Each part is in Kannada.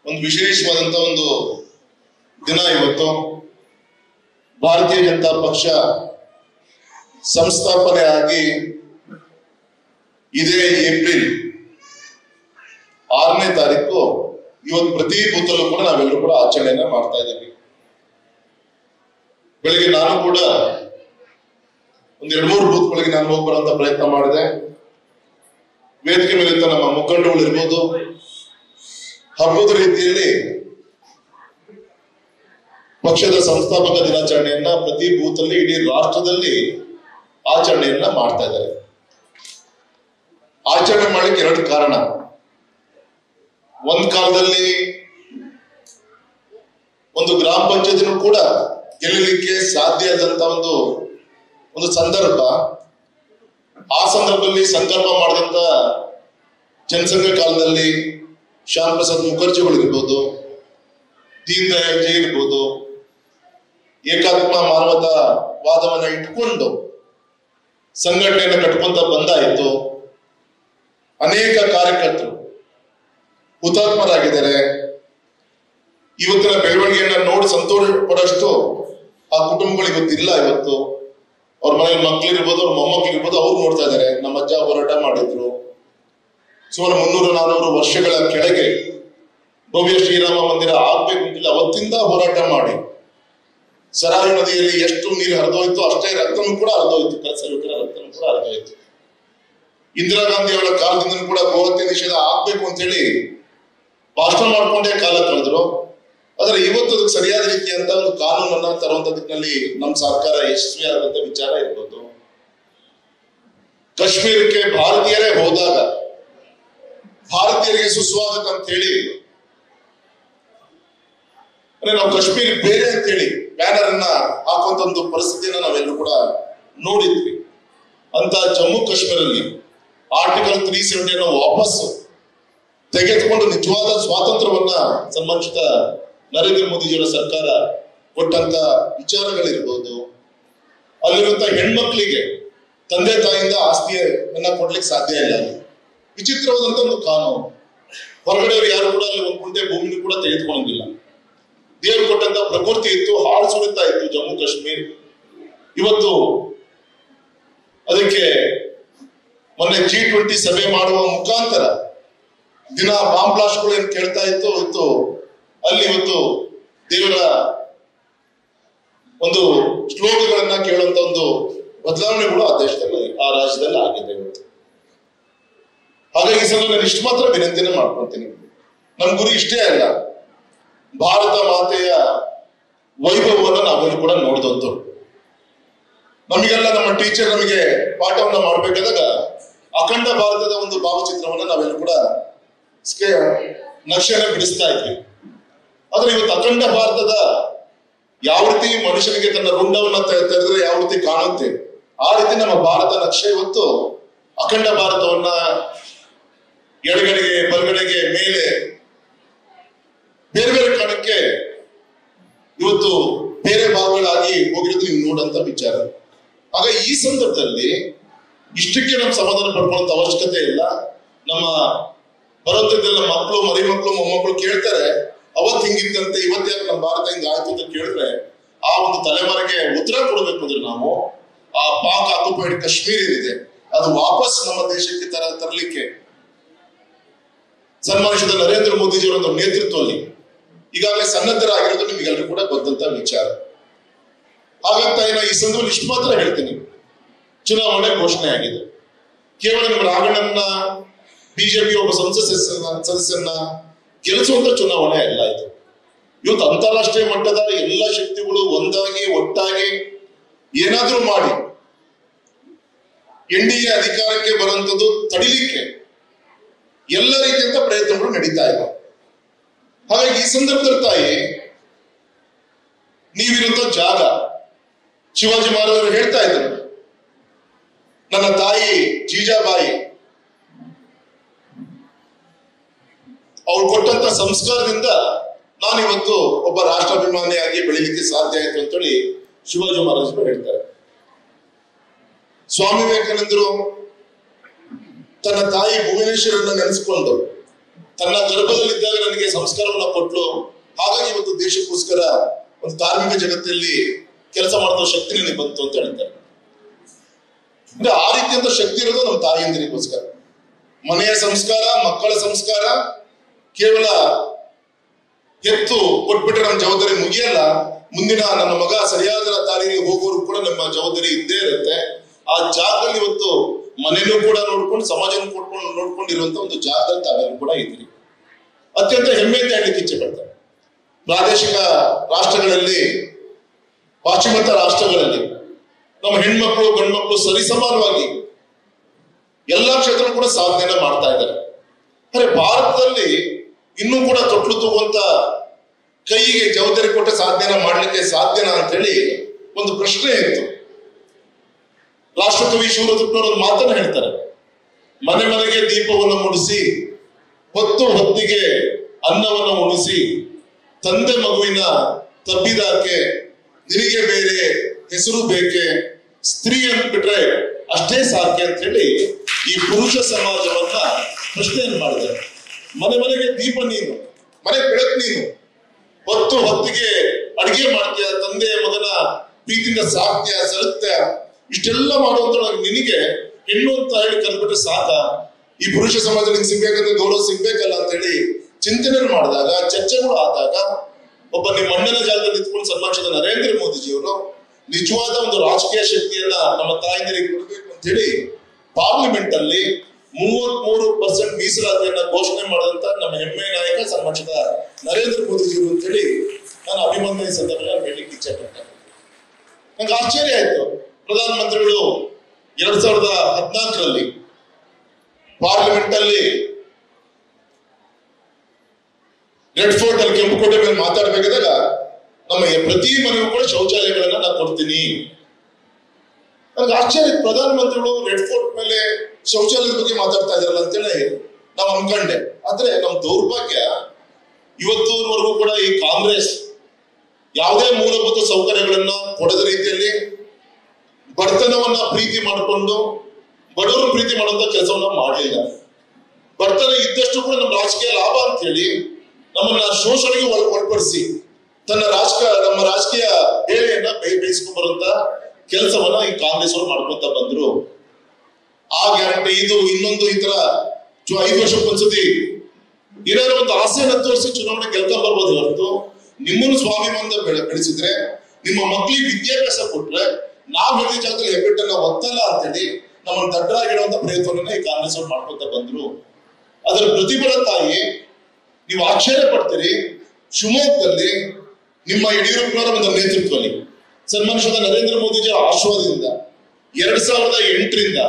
ಒಂದು ವಿಶೇಷವಾದಂತ ಒಂದು ದಿನ ಇವತ್ತು. ಭಾರತೀಯ ಜನತಾ ಪಕ್ಷ ಸಂಸ್ಥಾಪನೆ ಆಗಿ ಇದೇ ಏಪ್ರಿಲ್ 6ನೇ ತಾರೀಕು ಇವತ್ತು ಪ್ರತಿ ಬೂತಲ್ಲೂ ಕೂಡ ನಾವೆಲ್ಲರೂ ಕೂಡ ಆಚರಣೆಯನ್ನ ಮಾಡ್ತಾ ಇದ್ದೀವಿ. ಬೆಳಿಗ್ಗೆ ನಾನು ಕೂಡ ಒಂದ್ 2-3 ಬೂತ್ಗಳಿಗೆ ನಾನು ಹೋಗಿ ಬರುವಂತ ಪ್ರಯತ್ನ ಮಾಡಿದೆ. ವೇದಿಕೆ ಮೇಲಿದ್ದ ನಮ್ಮ ಮುಖಂಡಗಳು ಇರ್ಬೋದು, ಹಬ್ಬದ ರೀತಿಯಲ್ಲಿ ಪಕ್ಷದ ಸಂಸ್ಥಾಪಕ ದಿನಾಚರಣೆಯನ್ನ ಪ್ರತಿ ಬೂತ್ ಅಲ್ಲಿ ಇಡೀ ರಾಷ್ಟ್ರದಲ್ಲಿ ಆಚರಣೆಯನ್ನ ಮಾಡ್ತಾ ಇದ್ದಾರೆ. ಆಚರಣೆ ಮಾಡ್ಲಿಕ್ಕೆ 2 ಕಾರಣ. ಒಂದ್ ಕಾಲದಲ್ಲಿ ಒಂದು ಗ್ರಾಮ ಪಂಚಾಯತಿನೂ ಕೂಡ ಗೆಲ್ಲಲಿಕ್ಕೆ ಸಾಧ್ಯ ಆದಂತ ಒಂದು ಸಂದರ್ಭ. ಆ ಸಂದರ್ಭದಲ್ಲಿ ಸಂಕಲ್ಪ ಮಾಡಿದಂತ ಜನಸಂಘ ಕಾಲದಲ್ಲಿ ಶ್ಯಾಮ್ ಪ್ರಸಾದ್ ಮುಖರ್ಜಿಗಳಿರ್ಬೋದು, ದೀನ್ ದಯಾಳ್ ಜಿ ಇರ್ಬೋದು, ಏಕಾತ್ಮ ಮಾನವತಾವಾದವನ್ನ ಇಟ್ಕೊಂಡು ಸಂಘಟನೆಯನ್ನ ಕಟ್ಕೊಂತ ಬಂದಾಯಿತು. ಅನೇಕ ಕಾರ್ಯಕರ್ತರು ಹುತಾತ್ಮರಾಗಿದ್ದಾರೆ. ಇವತ್ತಿನ ಬೆಳವಣಿಗೆಯನ್ನ ನೋಡಿ ಸಂತೋಷ ಪಡೋಷ್ಟು ಆ ಕುಟುಂಬಗಳು ಇವತ್ತಿಲ್ಲ. ಇವತ್ತು ಅವ್ರ ಮನೇಲಿ ಮಕ್ಳಿರ್ಬೋದು, ಅವ್ರ ಮೊಮ್ಮಕ್ಳಿರ್ಬೋದು, ಅವ್ರು ನೋಡ್ತಾ ಇದ್ದಾರೆ. ನಮ್ಮ ಅಜ್ಜ ಹೋರಾಟ ಮಾಡಿದ್ರು. ಸುಮಾರು 300-400 ವರ್ಷಗಳ ಕೆಳಗೆ ಭವ್ಯ ಶ್ರೀರಾಮ ಮಂದಿರ ಆಗ್ಬೇಕು ಅಂತಿಲ್ಲ, ಅವತ್ತಿಂದ ಹೋರಾಟ ಮಾಡಿ ಸರಾಯು ನದಿಯಲ್ಲಿ ಎಷ್ಟು ನೀರು ಹರಿದೋಯ್ತು ಅಷ್ಟೇ ರಕ್ತನೂ ಕೂಡ ಹರಿದೋಯ್ತು. ಕಲಸಯುವಕರ ರಕ್ತನೂ ಕೂಡ ಹರಿದೋಯ್ತು. ಇಂದಿರಾ ಗಾಂಧಿ ಅವರ ಕಾಲದಿಂದ ಕೂಡ ಗೋಹತ್ಯೆ ನಿಷೇಧ ಆಗ್ಬೇಕು ಅಂತ ಹೇಳಿ ಭಾಷಣ ಮಾಡ್ಕೊಂಡೇ ಕಾಲ ಕಳೆದ್ರು. ಆದ್ರೆ ಇವತ್ತು ಅದಕ್ಕೆ ಸರಿಯಾದ ರೀತಿಯಂತ ಒಂದು ಕಾನೂನನ್ನ ತರುವಂತ ದಿಕ್ಕಿನಲ್ಲಿ ನಮ್ಮ ಸರ್ಕಾರ ಯಶಸ್ವಿ ಆದಂತ ವಿಚಾರ ಇರ್ಬೋದು. ಕಾಶ್ಮೀರಕ್ಕೆ ಭಾರತೀಯರೇ ಹೋದಾಗ ಭಾರತೀಯರಿಗೆ ಸುಸ್ವಾಗತ ಅಂತ ಹೇಳಿ ನಾವು ಕಾಶ್ಮೀರ ಬೇರೆ ಅಂತ ಹೇಳಿ ಬ್ಯಾನರ್ ಅನ್ನ ಹಾಕುವಂತ ಒಂದು ಪರಿಸ್ಥಿತಿಯನ್ನ ನಾವೆಲ್ಲರೂ ಕೂಡ ನೋಡಿದ್ವಿ. ಅಂತ ಜಮ್ಮು ಕಾಶ್ಮೀರಲ್ಲಿ ಆರ್ಟಿಕಲ್ 370 ವಾಪಸ್ ತೆಗೆದುಕೊಂಡು ನಿಜವಾದ ಸ್ವಾತಂತ್ರ್ಯವನ್ನ ಸಂಬಂಧಿಸಿದ ನರೇಂದ್ರ ಮೋದಿಜಿಯವರ ಸರ್ಕಾರ ಕೊಟ್ಟಂತ ವಿಚಾರಗಳಿರ್ಬೋದು. ಅಲ್ಲಿರುವಂತ ಹೆಣ್ಮಕ್ಳಿಗೆ ತಂದೆ ತಾಯಿಯಿಂದ ಆಸ್ತಿಯನ್ನ ಕೊಡ್ಲಿಕ್ಕೆ ಸಾಧ್ಯ ಇಲ್ಲ. ವಿಚಿತ್ರವಾದಂತ ಒಂದು ಕಾನೂನು. ಹೊರಗಡೆಯವರು ಯಾರು ಕೂಡ ಅಲ್ಲಿ 1 ಗುಂಟೆ ಭೂಮಿನೂ ಕೂಡ ತೆಗೆದುಕೊಳ್ಳಂಗಿಲ್ಲ. ದೇವರು ಕೊಟ್ಟಂತ ಪ್ರಕೃತಿ ಇತ್ತು, ಹಾಳು ಸುರಿತಾ ಇತ್ತು ಜಮ್ಮು ಕಾಶ್ಮೀರ್. ಇವತ್ತು ಅದಕ್ಕೆ ಮೊನ್ನೆ G20 ಸಭೆ ಮಾಡುವ ಮುಖಾಂತರ ದಿನ ಬಾಂಬ್ ಬ್ಲಾಸ್ಟ್ಗಳು ಏನ್ ಕೇಳ್ತಾ ಇತ್ತು ಅಲ್ಲಿ ಇವತ್ತು ದೇವರ ಒಂದು ಶ್ಲೋಕಗಳನ್ನ ಕೇಳುವಂತ ಒಂದು ಬದಲಾವಣೆಗಳು ಆ ದೇಶದಲ್ಲಿ, ಆ ರಾಜ್ಯದಲ್ಲಿ ಆಗಿದೆ ಇವತ್ತು. ಹಾಗಾಗಿ ಈ ಸಲ ನಾನು ಇಷ್ಟು ಮಾತ್ರ ವಿನಂತಿಯನ್ನು ಮಾಡ್ಕೊಳ್ತೀನಿ. ನಮ್ ಗುರಿ ಇಷ್ಟೇ ಅಲ್ಲ, ಭಾರತ ಮಾತೆಯ ವೈಭವವನ್ನು ನಾವೆಲ್ಲರೂ ಕೂಡ ನೋಡಿದಂತು. ನಮಗೆಲ್ಲ ನಮ್ಮ ಟೀಚರ್ ನಮಗೆ ಪಾಠವನ್ನ ಮಾಡ್ಬೇಕಾದಾಗ ಅಖಂಡ ಭಾರತದ ಒಂದು ಭಾವಚಿತ್ರವನ್ನ ನಾವೆಲ್ಲ ಕೂಡ ನಕ್ಷೆಯನ್ನ ಬಿಡಿಸ್ತಾ ಇದ್ವಿ. ಆದ್ರೆ ಇವತ್ತು ಅಖಂಡ ಭಾರತದ ಯಾವ ರೀತಿ ಮನುಷ್ಯನಿಗೆ ತನ್ನ ರುಂಡವನ್ನ ತೆರೆದ್ರೆ ಯಾವ ರೀತಿ ಕಾಣುತ್ತೆ, ಆ ರೀತಿ ನಮ್ಮ ಭಾರತ ನಕ್ಷೆ ಇವತ್ತು ಅಖಂಡ ಭಾರತವನ್ನ ಎಡಗಡೆಗೆ ಬಲಗಡೆಗೆ ಮೇಲೆ ಬೇರೆ ಬೇರೆ ಕಾರಣಕ್ಕೆ ಇವತ್ತು ಬೇರೆ ಭಾಗಗಳಾಗಿ ಹೋಗಿರೋದು ನೀವು ನೋಡಂತ ವಿಚಾರ. ಆಗ ಈ ಸಂದರ್ಭದಲ್ಲಿ ಇಷ್ಟಕ್ಕೆ ನಮ್ಮ ಸಮಾಧಾನ ಪಡ್ಕೊಳ್ಳೋ ಅವಶ್ಯಕತೆ ಇಲ್ಲ. ನಮ್ಮ ಬರೋದ್ರದ್ದೆಲ್ಲ ಮಕ್ಕಳು, ಮರಿ ಮಕ್ಕಳು, ಮೊಮ್ಮಕ್ಕಳು ಕೇಳ್ತಾರೆ, ಅವತ್ತು ಹಿಂಗಿದ್ದಂತೆ ಇವತ್ತು ಯಾಕೆ ನಮ್ಮ ಭಾರತ ಹಿಂಗ ಆಯ್ತು ಅಂತ ಕೇಳಿದ್ರೆ ಆ ಒಂದು ತಲೆಮಾರಿಗೆ ಉತ್ತರ ಕೊಡಬೇಕು. ಅಂದ್ರೆ ನಾವು ಆ ಪಾಕ್ ಆಕ್ಯುಪೈಡ್ ಕಾಶ್ಮೀರ ಏನಿದೆ ಅದು ವಾಪಸ್ ನಮ್ಮ ದೇಶಕ್ಕೆ ತರಲಿಕ್ಕೆ ಸನ್ಮಾನಿಸಿದ ನರೇಂದ್ರ ಮೋದಿಜಿಯವರ ಒಂದು ನೇತೃತ್ವದಲ್ಲಿ ಈಗಾಗಲೇ ಸನ್ನದ್ಧರಾಗಿರೋದು ನಿಮಗೆಲ್ಲರೂ ಕೂಡ ಗೊತ್ತಂತ ವಿಚಾರ. ಹಾಗಂತ ಈ ಸಂದರ್ಭದಲ್ಲಿ ಇಷ್ಟು ಮಾತ್ರ ಹೇಳ್ತೀನಿ, ಚುನಾವಣೆ ಘೋಷಣೆ ಆಗಿದೆ. ಕೇವಲ ನಿಮ್ಮ ರಾಘಣ್ಣನ ಬಿಜೆಪಿ ಒಬ್ಬ ಸದಸ್ಯನ ಗೆಲ್ಲಿಸುವಂತ ಚುನಾವಣೆ ಅಲ್ಲ ಇದು. ಇವತ್ತು ಅಂತಾರಾಷ್ಟ್ರೀಯ ಮಟ್ಟದ ಎಲ್ಲ ಶಕ್ತಿಗಳು ಒಂದಾಗಿ ಒಟ್ಟಾಗಿ ಏನಾದ್ರೂ ಮಾಡಿ NDA ಅಧಿಕಾರಕ್ಕೆ ಬರುವಂತದ್ದು ತಡಿಲಿಕ್ಕೆ ಎಲ್ಲ ರೀತಿಯಂತ ಪ್ರಯತ್ನಗಳು ನಡೀತಾ ಇದೆ. ಹಾಗಾಗಿ ಈ ಸಂದರ್ಭದಲ್ಲಿ ತಾಯಿ ನೀವಿರುವಂತ ಜಾಗ, ಶಿವಾಜಿ ಮಹಾರಾಜರು ಹೇಳ್ತಾ ಇದ್ರು, ನನ್ನ ತಾಯಿ ಜೀಜಾಬಾಯಿ ಅವ್ರು ಕೊಟ್ಟಂತ ಸಂಸ್ಕಾರದಿಂದ ನಾನಿವತ್ತು ಒಬ್ಬ ರಾಷ್ಟ್ರಾಭಿಮಾನಿಯಾಗಿ ಬೆಳಿಲಿಕ್ಕೆ ಸಾಧ್ಯ ಆಯ್ತು ಅಂತೇಳಿ ಶಿವಾಜಿ ಮಹಾರಾಜರು ಹೇಳ್ತಾರೆ. ಸ್ವಾಮಿ ವಿವೇಕಾನಂದರು ತನ್ನ ತಾಯಿ ಭುವನೇಶ್ವರನ್ನ ನೆನೆಸ್ಕೊಂಡು ತನ್ನ ಗರ್ಭದಲ್ಲಿದ್ದಾಗ ನನಗೆ ಸಂಸ್ಕಾರವನ್ನ ಕೊಟ್ಲು, ಹಾಗಾಗಿ ಇವತ್ತು ದೇಶಕ್ಕೋಸ್ಕರ ಒಂದು ಧಾರ್ಮಿಕ ಜಗತ್ತಲ್ಲಿ ಕೆಲಸ ಮಾಡುವ ಶಕ್ತಿ ನನಗೆ ಬಂತು ಅಂತ ಹೇಳ್ತಾರೆ. ಅಂದ್ರೆ ಆ ರೀತಿಯಂತ ಶಕ್ತಿ ಇರೋದು ನಮ್ಮ ತಾಯಿಯಂದಿರಿಗೋಸ್ಕರ. ಮನೆಯ ಸಂಸ್ಕಾರ, ಮಕ್ಕಳ ಸಂಸ್ಕಾರ ಕೇವಲ ಎತ್ತು ಕೊಟ್ಬಿಟ್ರೆ ನಮ್ಮ ಜವಾಬ್ದಾರಿ ಮುಗಿಯಲ್ಲ. ಮುಂದಿನ ನನ್ನ ಮಗ ಸರಿಯಾದ ದಾರಿಯಲ್ಲಿ ಹೋಗೋರು ಕೂಡ ನಮ್ಮ ಜವಾಬ್ದಾರಿ ಇದ್ದೇ ಇರುತ್ತೆ. ಆ ಜಾಗದಲ್ಲಿ ಇವತ್ತು ಮನೆಯೂ ಕೂಡ ನೋಡ್ಕೊಂಡು, ಸಮಾಜನೂ ನೋಡ್ಕೊಂಡಿರುವಂತ ಒಂದು ಜಾಗದಲ್ಲಿ ತಾವೆಲ್ಲರೂ ಕೂಡ ಇದ್ದೀರಿ. ಅತ್ಯಂತ ಹೆಮ್ಮೆಯಿಂದ ಹೇಳಲಿಕ್ಕೆ ಇಚ್ಛೆ ಪಡ್ತಾರೆ. ಪ್ರಾದೇಶಿಕ ರಾಷ್ಟ್ರಗಳಲ್ಲಿ, ಪಾಶ್ಚಿಮಾತ್ಯ ರಾಷ್ಟ್ರಗಳಲ್ಲಿ ನಮ್ಮ ಹೆಣ್ಮಕ್ಳು ಗಂಡು ಮಕ್ಕಳು ಸರಿಸಮಾನವಾಗಿ ಎಲ್ಲಾ ಕ್ಷೇತ್ರ ಕೂಡ ಸಾಧನೆಯನ್ನ ಮಾಡ್ತಾ ಇದ್ದಾರೆ. ಆದ್ರೆ ಭಾರತದಲ್ಲಿ ಇನ್ನೂ ಕೂಡ ತೊಟ್ಲು ತಗುವಂತ ಕೈಗೆ ಜವಾಬ್ದಾರಿ ಕೊಟ್ಟ ಸಾಧನೆಯನ್ನ ಮಾಡ್ಲಿಕ್ಕೆ ಸಾಧ್ಯನಾ ಅಂತ ಹೇಳಿ ಒಂದು ಪ್ರಶ್ನೆ ಇತ್ತು. ರಾಷ್ಟ್ರಕವಿ ಶಿವರುದ್ರಪ್ಪನವರು ಒಂದು ಮಾತನ್ನ ಹೇಳ್ತಾರೆ, ಮನೆ ಮನೆಗೆ ದೀಪವನ್ನು ಮುಡಿಸಿ, ಹೊತ್ತು ಹೊತ್ತಿಗೆ ಅನ್ನವನ್ನು ಉಣಿಸಿ, ತಂದೆ ಮಗುವಿನ ತಬ್ಬಿದಾಕೆ, ನಿನಗೆ ಬೇರೆ ಹೆಸರು ಬೇಕೆ, ಸ್ತ್ರೀ ಅಂದ್ಬಿಟ್ರೆ ಅಷ್ಟೇ ಸಾಕೆ ಅಂತ ಹೇಳಿ ಈ ಪುರುಷ ಸಮಾಜವನ್ನ ಪ್ರಶ್ನೆಯನ್ನು ಮಾಡಿದ್ದಾರೆ. ಮನೆ ಮನೆಗೆ ದೀಪ ನೀನು, ಮನೆ ಬೆಳಕು ನೀನು, ಹೊತ್ತು ಹೊತ್ತಿಗೆ ಅಡಿಗೆ ಮಾಡ್ತೀಯ, ತಂದೆ ಮಗನ ಪ್ರೀತಿಯಿಂದ ಸಾಕ್ತೀಯ, ಸಲುತ್ಯ, ಇಷ್ಟೆಲ್ಲ ಮಾಡುವಂತ ನಿನಗೆ ಹೆಣ್ಣು ಅಂತ ಹೇಳಿ ಕಲ್ಬಿಟ್ರೆ ಸಾಕ, ಈ ಪುರುಷ ಸಮಾಜದಲ್ಲಿ ಸಿಗ್ಬೇಕಂದ್ರೆ ಗೌರವ ಸಿಗ್ಬೇಕಲ್ಲ ಅಂತ ಹೇಳಿ ಚಿಂತನೆ ಮಾಡಿದಾಗ, ಚರ್ಚೆಗಳು ಆದಾಗ, ಒಬ್ಬ ನಿಮ್ಮ ಅಣ್ಣನ ಜಾಗದಲ್ಲಿ ನಿಂತ್ಕೊಂಡು ಸನ್ಮಾನಿಸಿದ ನರೇಂದ್ರ ಮೋದಿಜಿಯವರು ನಿಜವಾದ ಒಂದು ರಾಜಕೀಯ ಶಕ್ತಿಯನ್ನ ನಮ್ಮ ತಾಯಂದಿರಿಗೆ ಕೊಡಬೇಕು ಅಂತ ಹೇಳಿ ಪಾರ್ಲಿಮೆಂಟ್ ಅಲ್ಲಿ 33% ಮೀಸಲಾತಿಯನ್ನ ಘೋಷಣೆ ಮಾಡಿದಂತ ನಮ್ಮ ಹೆಮ್ಮೆಯ ನಾಯಕ ಸನ್ಮಾನಿಸಿದ ನರೇಂದ್ರ ಮೋದಿಜಿಯವರು ಅಂತ ಹೇಳಿ ನಾನು ಅಭಿನಂದನೆ ಸಂದರ್ಭದಲ್ಲಿ ಹೇಳಲಿಕ್ಕೆ ಇಚ್ಛೆ ಪಟ್ಟೆ. ನಂಗೆ ಆಶ್ಚರ್ಯ ಆಯ್ತು. ಪ್ರಧಾನಮಂತ್ರಿಗಳು 2014ರಲ್ಲಿ ಪಾರ್ಲಿಮೆಂಟ್ ಅಲ್ಲಿ ರೆಡ್ ಫೋರ್ಟ್ ಅಲ್ಲಿ, ಕೆಂಪುಕೋಟೆ ಮೇಲೆ ಮಾತಾಡ್ಬೇಕಾದಾಗ ನಮ್ಮ ಪ್ರತಿ ಮನೆಗೂ ಕೂಡ ಶೌಚಾಲಯಗಳನ್ನ ನಾನು ಕೊಡ್ತೀನಿ. ನನಗೆ ಆಶ್ಚರ್ಯ, ಪ್ರಧಾನಮಂತ್ರಿಗಳು ರೆಡ್ ಫೋರ್ಟ್ ಮೇಲೆ ಶೌಚಾಲಯದ ಬಗ್ಗೆ ಮಾತಾಡ್ತಾ ಇದಾರಲ್ಲ ಅಂತೇಳಿ ನಾವು ಅನ್ಕೊಂಡೆ. ಆದ್ರೆ ನಮ್ಮ ದೌರ್ಭಾಗ್ಯ, ಇವತ್ತುವರೆಗೂ ಕೂಡ ಈ ಕಾಂಗ್ರೆಸ್ ಯಾವುದೇ ಮೂಲಭೂತ ಸೌಕರ್ಯಗಳನ್ನ ಕೊಡದ ರೀತಿಯಲ್ಲಿ ಬಡತನವನ್ನ ಪ್ರೀತಿ ಮಾಡಿಕೊಂಡು ಬಡವರು ಪ್ರೀತಿ ಮಾಡುವಂತ ಕೆಲಸವನ್ನ ಮಾಡಲಿಲ್ಲ. ಬಡತನ ಇದ್ದಷ್ಟು ಕೂಡ ನಮ್ಮ ರಾಜಕೀಯ ಲಾಭ ಅಂತ ಹೇಳಿ ನಮ್ಮನ್ನ ಶೋಷಣೆಗೆ ಒಳಪಡಿಸಿ ನಮ್ಮ ರಾಜಕೀಯ ಬೇಳೆಯನ್ನ ಬೇಯಿಸ್ಕೊಂಡು ಬರುವಂತ ಕೆಲಸವನ್ನ ಈ ಕಾಂಗ್ರೆಸ್ ಅವರು ಮಾಡ್ಕೊಂತ ಬಂದ್ರು. ಆ ಗ್ಯಾರಂಟಿ ಇದು ಇನ್ನೊಂದು ಈ ತರ 5 ವರ್ಷಕ್ಕೊಂದ್ಸತಿ ಏನಾದ್ರು ಒಂದು ಆಸೆಯನ್ನ ತೋರಿಸಿ ಚುನಾವಣೆ ಗೆಲ್ಕೊಂಡ್ ಬರ್ಬೋದು ಹೊರತು, ನಿಮ್ಮನ್ನು ಸ್ವಾಭಿಮಾನ ಬೆಳೆಸಿದ್ರೆ, ನಿಮ್ಮ ಮಕ್ಕಳಿಗೆ ವಿದ್ಯಾಭ್ಯಾಸ ಕೊಟ್ರೆ, ನಾವ್ ಹೇಳಿದ ಜಾಗದಲ್ಲಿ ಹೆಬ್ಬೆಟ್ ಅನ್ನ ಒತ್ತಲ್ಲ ಅಂತೇಳಿ ನಮ್ಮನ್ನು ದಡ್ಡರಾಗಿಡುವಂತ ಪ್ರಯತ್ನವನ್ನ ಈ ಕಾಂಗ್ರೆಸ್ ಅವರು ಮಾಡ್ಕೊಂತ ಬಂದ್ರು. ಅದರ ಪ್ರತಿಫಲ ತಾಯಿ ನೀವು ಆಶ್ಚರ್ಯ ಪಡ್ತೀರಿ. ಶಿವಮೊಗ್ಗದಲ್ಲಿ ನಿಮ್ಮ ಯಡಿಯೂರಪ್ಪನವರ ಒಂದು ನೇತೃತ್ವದಲ್ಲಿ ಸನ್ಮಾನಿಸಿದ ನರೇಂದ್ರ ಮೋದಿಜಿ ಆಶೀರ್ವಾದದಿಂದ 2008ರಿಂದ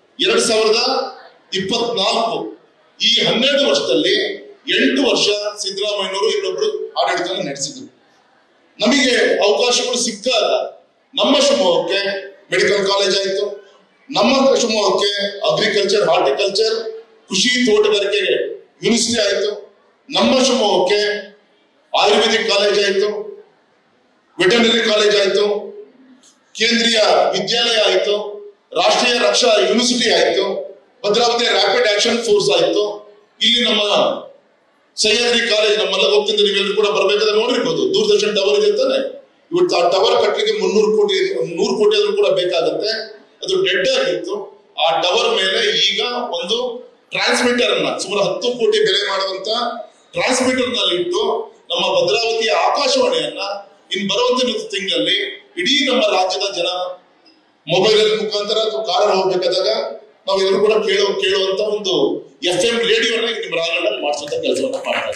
2024 ಈ 12 ವರ್ಷದಲ್ಲಿ 8 ವರ್ಷ ಸಿದ್ದರಾಮಯ್ಯನವರು ಇನ್ನೊಬ್ರು ಆಡಳಿತ ನಡೆಸಿದ್ರು. ನಮಗೆ ಅವಕಾಶಗಳು ಸಿಕ್ಕಾಗ ನಮ್ಮ ಶಿವಮೊಗ್ಗಕ್ಕೆ ಮೆಡಿಕಲ್ ಕಾಲೇಜ್ ಆಯ್ತು, ನಮ್ಮ ಶಿವಮೊಗ್ಗಕ್ಕೆ ಅಗ್ರಿಕಲ್ಚರ್, ಹಾರ್ಟಿಕಲ್ಚರ್, ಕೃಷಿ ತೋಟಗಾರಿಕೆ ಯೂನಿವರ್ಸಿಟಿ ಆಯ್ತು, ನಮ್ಮ ಶಿವಮೊಗ್ಗಕ್ಕೆ ಆಯುರ್ವೇದಿಕ್ ಕಾಲೇಜ್ ಆಯ್ತು, ವೆಟರ್ನರಿ ಕಾಲೇಜ್ ಆಯ್ತು, ಕೇಂದ್ರೀಯ ವಿದ್ಯಾಲಯ ಆಯ್ತು, ರಾಷ್ಟ್ರೀಯ ರಕ್ಷಾ ಯೂನಿವರ್ಸಿಟಿ ಆಯ್ತು, ಭದ್ರಾವತಿ ರ್ಯಾಪಿಡ್ ಆಕ್ಷನ್ ಫೋರ್ಸ್ ಆಯ್ತು. ಇಲ್ಲಿ ನಮ್ಮ ಸಹ್ಯಾದ್ರಿ ಕಾಲೇಜ್, ನಮ್ಮೆಲ್ಲ ಹೋಗ್ತಿಂದ ನೀವೆಲ್ಲರೂ ಕೂಡ ಬರ್ಬೇಕಾದ್ರೆ ನೋಡಿರ್ಬೋದು, ದೂರದರ್ಶನ್ ಟವರ್ ಇದೆ ಅಂತಾನೆ. ಇವತ್ತು ಆ ಟವರ್ ಕಟ್ಟಲಿಕ್ಕೆ 100 ಕೋಟಿ ಆದ್ರೂ ಕೂಡ ಬೇಕಾಗುತ್ತೆ. ಅದು ಡೆಡ್ ಆಗಿತ್ತು. ಆ ಟವರ್ ಮೇಲೆ ಈಗ ಒಂದು ಟ್ರಾನ್ಸ್ಮಿಟರ್ ಅನ್ನ ಸುಮಾರು 10 ಕೋಟಿ ಬೆಲೆ ಮಾಡುವಂತ ಟ್ರಾನ್ಸ್ಮಿಟರ್ ನಲ್ಲಿ ಇಟ್ಟು ನಮ್ಮ ಭದ್ರಾವತಿಯ ಆಕಾಶವಾಣಿಯನ್ನ ಇನ್ ಬರುವಂತ ತಿಂಗಳಲ್ಲಿ ಇಡೀ ನಮ್ಮ ರಾಜ್ಯದ ಜನ ಮೊಬೈಲ್ ಮುಖಾಂತರ ಅಥವಾ ಕಾರಲ್ಲಿ ಹೋಗ್ಬೇಕಾದಾಗ ನಾವೆಲ್ಲರೂ ಕೂಡ ಕೇಳುವಂತ ಒಂದು FM ರೇಡಿಯೋನ ನಿಮ್ಮ ರಾಜ್ಯದಲ್ಲಿ ಮಾಡಿಸುವಂತ ಕೆಲಸವನ್ನ ಮಾಡ್ತಾರೆ.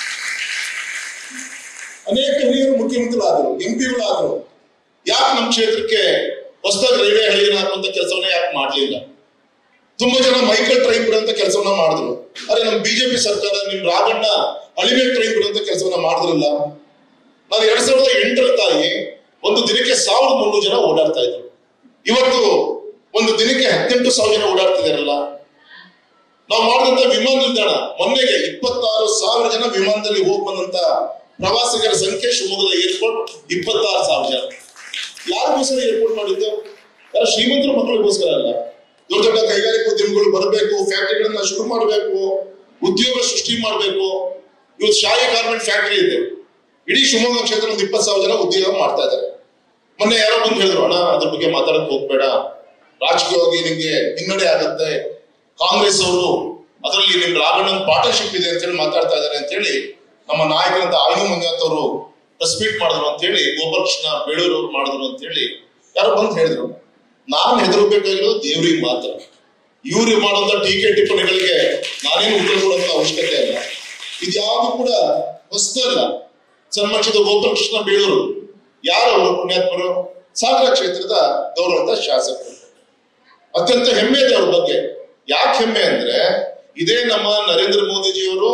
ಅನೇಕ ಹಿರಿಯರು ಮುಖ್ಯಮಂತ್ರಿಗಳಾದರು, MP ಗಳಾದರು. ಯಾಕೆ ನಮ್ಮ ಕ್ಷೇತ್ರಕ್ಕೆ ಹೊಸದಾಗಿ ರೈಲ್ವೆ ಹಳಿಯನ್ನು ಹಾಕುವಂತ ಕೆಲಸವನ್ನ ಯಾಕೆ ಮಾಡ್ಲಿಲ್ಲ? ತುಂಬಾ ಜನ ಮೈಕಲ್ ಟ್ರೈನ್ ಬಿಡುವಂತ ಕೆಲಸವನ್ನ ಮಾಡಿದ್ರು. ಆದ್ರೆ ನಮ್ಮ ಬಿಜೆಪಿ ಸರ್ಕಾರ ನಿಮ್ ರಾಘಣ್ಣ ಅಳಿಮೆ ಟ್ರೈನ್ ಬಿಡುವಂತ ಕೆಲಸವನ್ನ ಮಾಡಿದ್ರಲ್ಲ. ನಾನು 2008ರ ತಾಯಿ ಒಂದು ದಿನಕ್ಕೆ 1300 ಜನ ಓಡಾಡ್ತಾ ಇದ್ರು. ಇವತ್ತು ಒಂದು ದಿನಕ್ಕೆ 18,000 ಜನ ಓಡಾಡ್ತಿದಾರಲ್ಲ. ನಾವು ಮಾಡಿದಂತ ವಿಮಾನ ನಿಲ್ದಾಣ, ಮೊನ್ನೆಗೆ 26,000 ಜನ ವಿಮಾನದಲ್ಲಿ ಹೋಗಿ ಬಂದಂತ ಪ್ರವಾಸಿಗರ ಸಂಖ್ಯೆ ಶಿವಮೊಗ್ಗದ ಏರ್ಪೋರ್ಟ್ 26,000 ಜನ. ಯಾರಿಗೋಸ್ಕರ ಏರ್ಪೋರ್ಟ್ ಮಾಡಿದ್ದು? ಯಾರು ಶ್ರೀಮಂತರ ಮಕ್ಕಳಿಗೋಸ್ಕರ ಅಲ್ಲ. ದೊಡ್ಡ ದೊಡ್ಡ ಕೈಗಾರಿಕೋದ್ಯಮಿಗಳು ಬರಬೇಕು, ಫ್ಯಾಕ್ಟರಿಗಳನ್ನ ಶುರು ಮಾಡಬೇಕು, ಉದ್ಯೋಗ ಸೃಷ್ಟಿ ಮಾಡಬೇಕು. ಇವತ್ತು ಶಾಯಿ ಗಾರ್ಮೆಂಟ್ ಫ್ಯಾಕ್ಟರಿ ಇದೆ, ಇಡೀ ಶಿವಮೊಗ್ಗ ಕ್ಷೇತ್ರ ಒಂದು 20,000 ಜನ ಉದ್ಯೋಗ ಮಾಡ್ತಾ ಇದ್ದಾರೆ. ಮೊನ್ನೆ ಯಾರೋ ಬಂದು ಹೇಳಿದ್ರು, ಅಣ್ಣ ಅದ್ರ ಬಗ್ಗೆ ಮಾತಾಡಕ್ ಹೋಗ್ಬೇಡ, ರಾಜಕೀಯವಾಗಿ ನಿಮ್ಗೆ ಹಿನ್ನಡೆ ಆಗತ್ತೆ, ಕಾಂಗ್ರೆಸ್ ಅವರು ಅದರಲ್ಲಿ ನಿಮ್ ರಾಘಣ್ಣನ್ ಪಾರ್ಟ್ನರ್ಶಿಪ್ ಇದೆ ಅಂತ ಹೇಳಿ ಮಾತಾಡ್ತಾ ಇದ್ದಾರೆ ಅಂತ ಹೇಳಿ ನಮ್ಮ ನಾಯಕರಂತ ಆಯ್ನು ಮಂಜಾತ್ ಅವರು ಪ್ರೆಸ್ ಮೀಟ್ ಮಾಡಿದ್ರು ಅಂತ ಹೇಳಿ, ಗೋಪಾಲಕೃಷ್ಣ ಬೇಳೂರು ಅವ್ರು ಮಾಡಿದ್ರು ಅಂತ ಹೇಳಿ ಯಾರೋ ಬಂದು ಹೇಳಿದ್ರು. ನಾನ್ ಹೆದರ್ಬೇಕಾಗಿರೋದು ದೇವ್ರಿಗೆ ಮಾತ್ರ. ಇವ್ರು ಮಾಡೋಂಥ ಟೀಕೆ ಟಿಪ್ಪಣಿಗಳಿಗೆ ನಾನೇನು ಉತ್ತರ ಕೊಡುವಂತ ಅವಶ್ಯಕತೆ ಇಲ್ಲ. ಇದ್ಯಾವುದು ಕೂಡ ಹೊಸದಲ್ಲ. ಸನ್ಮಾನಿಸಿದ ಗೋಪಾಲಕೃಷ್ಣ ಬೇಳೂರು ಯಾರು ಪುಣ್ಯಾತ್ಮರು, ಸಾಗರ ಕ್ಷೇತ್ರದ ಗೌರವದ ಶಾಸಕರು. ಅತ್ಯಂತ ಹೆಮ್ಮೆ ಇದೆ ಅವ್ರ ಬಗ್ಗೆ. ಯಾಕೆ ಹೆಮ್ಮೆ ಅಂದ್ರೆ, ಇದೇ ನಮ್ಮ ನರೇಂದ್ರ ಮೋದಿಜಿಯವರು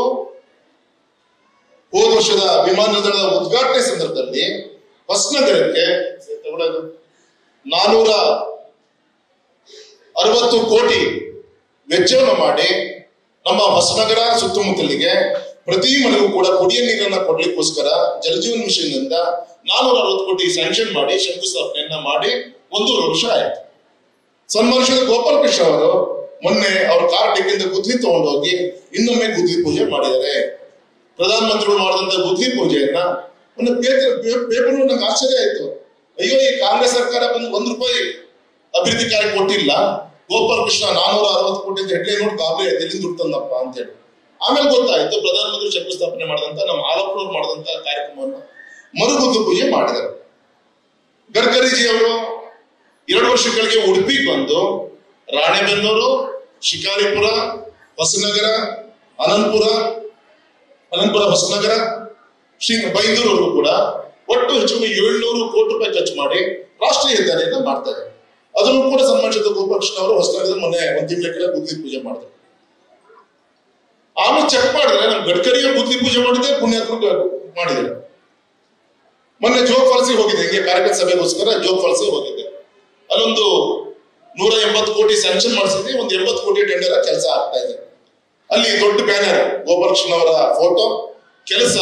ಹೋದ ವರ್ಷದ ವಿಮಾನ ನಿಲ್ದಾಣದ ಉದ್ಘಾಟನೆ ಸಂದರ್ಭದಲ್ಲಿ ಹೊಸನಗರಕ್ಕೆ 460 ಕೋಟಿ ವೆಚ್ಚವನ್ನು ಮಾಡಿ ನಮ್ಮ ಹೊಸನಗರ ಸುತ್ತಮುತ್ತಲಿಗೆ ಪ್ರತಿ ಮನೆಗೂ ಕೂಡ ಕುಡಿಯ ನೀರನ್ನ ಕೊಡ್ಲಿಕ್ಕೋಸ್ಕರ ಜಲಜೀವನ್ ಮಿಷನ್ ಇಂದ 460 ಕೋಟಿ ಸ್ಯಾಂಕ್ಷನ್ ಮಾಡಿ ಶಂಕುಸ್ಥಾಪನೆಯನ್ನ ಮಾಡಿ 1.5 ವರ್ಷ ಆಯ್ತು. ಸನ್ಮಾನಿಸಿದ ಗೋಪಾಲಕೃಷ್ಣ ಅವರು ಮೊನ್ನೆ ಅವ್ರ ಕಾರ್ ಡಿಕ್ಕಿಂದ ಗುದ್ಲಿ ತಗೊಂಡೋಗಿ ಇನ್ನೊಮ್ಮೆ ಗುದ್ಲಿ ಪೂಜೆ ಮಾಡಿದ್ದಾರೆ. ಪ್ರಧಾನಮಂತ್ರಿಗಳು ಮಾಡಿದಂತ ಗುದ್ಲಿ ಪೂಜೆಯನ್ನ ಮೊನ್ನೆ ಪೇಪರ್ ನಂಗೆ ಆಶ್ಚರ್ಯ ಆಯ್ತು. ಅಯ್ಯೋ, ಈ ಕಾಂಗ್ರೆಸ್ ಸರ್ಕಾರ ಬಂದು 1 ರೂಪಾಯಿ ಅಭಿವೃದ್ಧಿ ಕಾರ್ಯ ಕೊಟ್ಟಿಲ್ಲ, ಗೋಪಾಲಕೃಷ್ಣ 460 ಕೋಟಿ ಅಂತ ಹೆಡ್ಲೈನ್ ನೋಡಿ ಗಾಬರಿ ಆಯ್ತು, ಎಲ್ಲಿಂದ ದುಡ್ತಂದಪ್ಪ ಅಂತ ಹೇಳಿ. ಆಮೇಲೆ ಗೊತ್ತಾಯ್ತು, ಪ್ರಧಾನಮಂತ್ರಿ ಶಂಕುಸ್ಥಾಪನೆ ಮಾಡಿದಂತ ನಮ್ಮ ಆಲಪ್ಪನವ್ರು ಮಾಡಿದಂತ ಕಾರ್ಯಕ್ರಮವನ್ನು ಮರುಗುದ್ದು ಪೂಜೆ ಮಾಡಿದರು. ಗಡ್ಕರಿಜಿ ಅವರು 2 ವರ್ಷಗಳಿಗೆ ಉಡುಪಿಗೆ ಬಂದು ರಾಣೆಬೆನ್ನೂರು, ಶಿಕಾರಿಪುರ, ಹೊಸನಗರ, ಅನಂತಪುರ, ಹೊಸನಗರ, ಬೈಂದೂರು ಕೂಡ ಒಟ್ಟು ಹೆಚ್ಚು 700 ಕೋಟಿ ರೂಪಾಯಿ ಖರ್ಚು ಮಾಡಿ ರಾಷ್ಟ್ರೀಯ ಹೆದ್ದಾರಿಯನ್ನ ಮಾಡ್ತಾರೆ. ಅದನ್ನು ಕೂಡ ಸನ್ಮಾನಿಸಿದ ಗೋಪಾಲಕೃಷ್ಣ ಅವರು ಹೊಸನಗರದಲ್ಲಿ ಮೊನ್ನೆ 1 ತಿಂಗಳ ಗುದ್ಲಿ ಪೂಜೆ ಮಾಡಿದ್ರು. ಆಮೇಲೆ ಚೆಕ್ ಮಾಡಿದ್ರೆ ನಮ್ ಗಡ್ಕರಿಯ ಗುದ್ಲಿ ಪೂಜೆ ಮಾಡಿದ್ರೆ ಪುಣ್ಯಾತ್ಮ ಮಾಡಿದ್ದಾರೆ. ಮೊನ್ನೆ ಜೋಗ್ ಫಾಲ್ಸಿಗೆ ಹೋಗಿದ್ದೆ, ಹಿಂಗೆ ಕಾರ್ಯಕರ್ತ ಸಭೆಗೋಸ್ಕರ ಜೋಗ್ ಫಾಲ್ಸಿಗೆ ಹೋಗಿದ್ದೆ. ಅಲ್ಲೊಂದು 180 ಕೋಟಿ ಸ್ಯಾಂಕ್ಷನ್ ಮಾಡಿಸಿದ್ವಿ, 80 ಕೋಟಿ ಟೆಂಡರ್ ಕೆಲಸ ಆಗ್ತಾ ಇದೆ. ಅಲ್ಲಿ ದೊಡ್ಡ ಬ್ಯಾನರ್ ಗೋಪಾಲಕೃಷ್ಣ ಅವರ ಫೋಟೋ, ಕೆಲಸ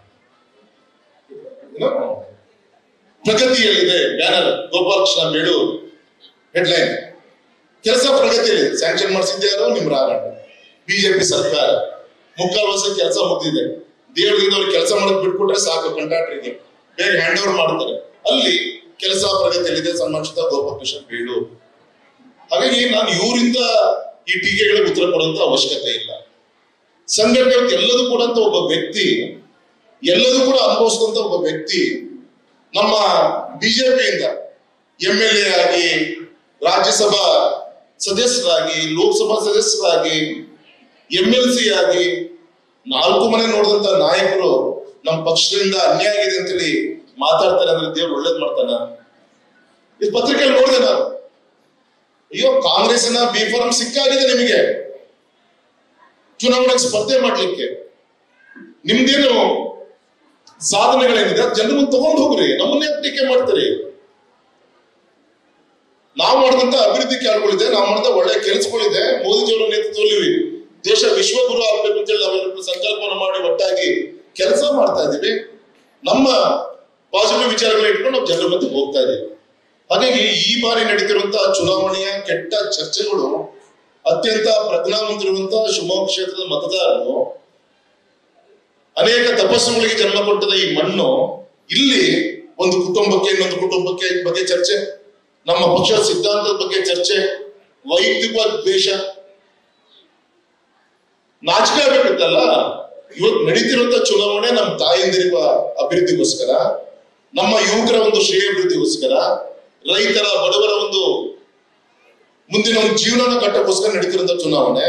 ಪ್ರಗತಿಯಲ್ಲಿದೆ ಬ್ಯಾನರ್, ಗೋಪಾಲಕೃಷ್ಣ ಬೇಳೂರು ಹೆಡ್ಲೈನ್, ಕೆಲಸ ಪ್ರಗತಿಯಲ್ಲಿದೆ. ಸ್ಯಾಂಕ್ಷನ್ ಮಾಡಿಸಿದ್ಯಾರು ನಿಮ್ ರಾಘಣ್ಣ, ಬಿಜೆಪಿ ಸರ್ಕಾರ. 3/4 ವರ್ಷ ಕೆಲಸ ಮುಗಿದಿದೆ. ದೇವರಿಂದ ಅವ್ರಿಗೆ ಕೆಲಸ ಮಾಡೋದು ಬಿಟ್ಬಿಟ್ರೆ ಸಾಕು, ಕಾಂಟ್ರಾಕ್ಟರ್ಗೆ ಬೇಗ ಹ್ಯಾಂಡ್ ಓವರ್ ಮಾಡ್ತಾರೆ. ಅಲ್ಲಿ ಕೆಲಸ ಪ್ರಗತಿಯಲ್ಲಿದೆ ಸನ್ಮಾನಿಸಿದ ಗೋಪಾಲಕೃಷ್ಣ ಬೇಳೂರು. ಹಾಗಾಗಿ ನಾನು ಇವರಿಂದ ಈ ಟೀಕೆಗಳಿಗೆ ಉತ್ತರ ಕೊಡುವಂತ ಅವಶ್ಯಕತೆ ಇಲ್ಲ. ಸಂಘಟನೆ ಎಲ್ಲದೂ ಕೂಡ ಒಬ್ಬ ವ್ಯಕ್ತಿ, ಎಲ್ಲದೂ ಕೂಡ ಅನುಭವಿಸಿದಂತ ಒಬ್ಬ ವ್ಯಕ್ತಿ ನಮ್ಮ ಬಿಜೆಪಿಯಿಂದ MLA ಆಗಿ, ರಾಜ್ಯಸಭಾ ಸದಸ್ಯರಾಗಿ, ಲೋಕಸಭಾ ಸದಸ್ಯರಾಗಿ, MLC ಆಗಿ 4 ಮನೆ ನೋಡಿದಂತ ನಾಯಕರು ನಮ್ಮ ಪಕ್ಷದಿಂದ ಅನ್ಯಾಯ ಆಗಿದೆ ಅಂತೇಳಿ ಮಾತಾಡ್ತಾರೆ ಅಂದ್ರೆ ದೇವ್ರು ಒಳ್ಳೇದ್ ಮಾಡ್ತಾನ? ಇದು ಪತ್ರಿಕೆಯಲ್ಲಿ ನೋಡಿದೆ ನಾನು. ಅಯ್ಯೋ, ಕಾಂಗ್ರೆಸ್ನ B.Pharm ಸಿಕ್ಕಾಗಿದೆ ನಿಮಗೆ ಚುನಾವಣೆಗೆ ಸ್ಪರ್ಧೆ ಮಾಡ್ಲಿಕ್ಕೆ. ನಿಮ್ದೇನು ಸಾಧನೆಗಳೇನಿದೆ ಜನರ ಮುಂದೆ ತಗೊಂಡು ಹೋಗ್ರಿ, ನಮ್ಮನ್ನೇ ಟೀಕೆ ಮಾಡ್ತೀರಿ. ನಾವು ಮಾಡಿದಂತ ಅಭಿವೃದ್ಧಿ ಕಾರ್ಯಗಳಿದೆ, ನಾವು ಮಾಡಿದ ಒಳ್ಳೆ ಕೆಲಸಗಳಿದೆ. ಮೋದಿಜಿಯವರ ನೇತೃತ್ವದಲ್ಲಿ ದೇಶ ವಿಶ್ವಗುರು ಆಗ್ಬೇಕು ಅಂತೇಳಿ ನಾವೆಲ್ಲರೂ ಸಂಕಲ್ಪನ ಮಾಡಿ ಒಟ್ಟಾಗಿ ಕೆಲಸ ಮಾಡ್ತಾ ಇದ್ದೀವಿ. ನಮ್ಮ ಪಾಸಿಟಿವ್ ವಿಚಾರಗಳನ್ನ ಇಟ್ಕೊಂಡು ನಾವು ಜನರ ಮಧ್ಯೆ ಹೋಗ್ತಾ ಇದ್ದೀವಿ. ಹಾಗಾಗಿ ಈ ಬಾರಿ ನಡೀತಿರುವಂತಹ ಚುನಾವಣೆಯ ಕೆಟ್ಟ ಚರ್ಚೆಗಳು ಅತ್ಯಂತ ಪ್ರಜ್ಞಾವಂತರಿರುವಂತಹ ಶಿವಮೊಗ್ಗ ಕ್ಷೇತ್ರದ ಮತದಾರರು, ಅನೇಕ ತಪಸ್ಸುಗಳಿಗೆ ಜನ್ಮ ಕೊಟ್ಟದ ಈ ಮಣ್ಣು, ಇಲ್ಲಿ ಒಂದು ಕುಟುಂಬಕ್ಕೆ ಇನ್ನೊಂದು ಕುಟುಂಬಕ್ಕೆ ಬಗ್ಗೆ ಚರ್ಚೆ, ನಮ್ಮ ಪಕ್ಷದ ಸಿದ್ಧಾಂತದ ಬಗ್ಗೆ ಚರ್ಚೆ, ವೈಯಕ್ತಿಕ ದ್ವೇಷ, ನಾಚಿಕೆ ಆಗಬೇಕಿತ್ತಲ್ಲ. ಇವತ್ತು ನಡೀತಿರುವಂತ ಚುನಾವಣೆ ನಮ್ಮ ತಾಯಂದಿರುವ ಅಭಿವೃದ್ಧಿಗೋಸ್ಕರ, ನಮ್ಮ ಯುವಕರ ಒಂದು ಶ್ರೇಯಾಭಿವೃದ್ಧಿಗೋಸ್ಕರ, ರೈತರ ಬಡವರ ಒಂದು ಮುಂದಿನ ಒಂದು ಜೀವನ ಕಟ್ಟಕ್ಕೋಸ್ಕರ ನಡೀತಿರುವಂತ ಚುನಾವಣೆ.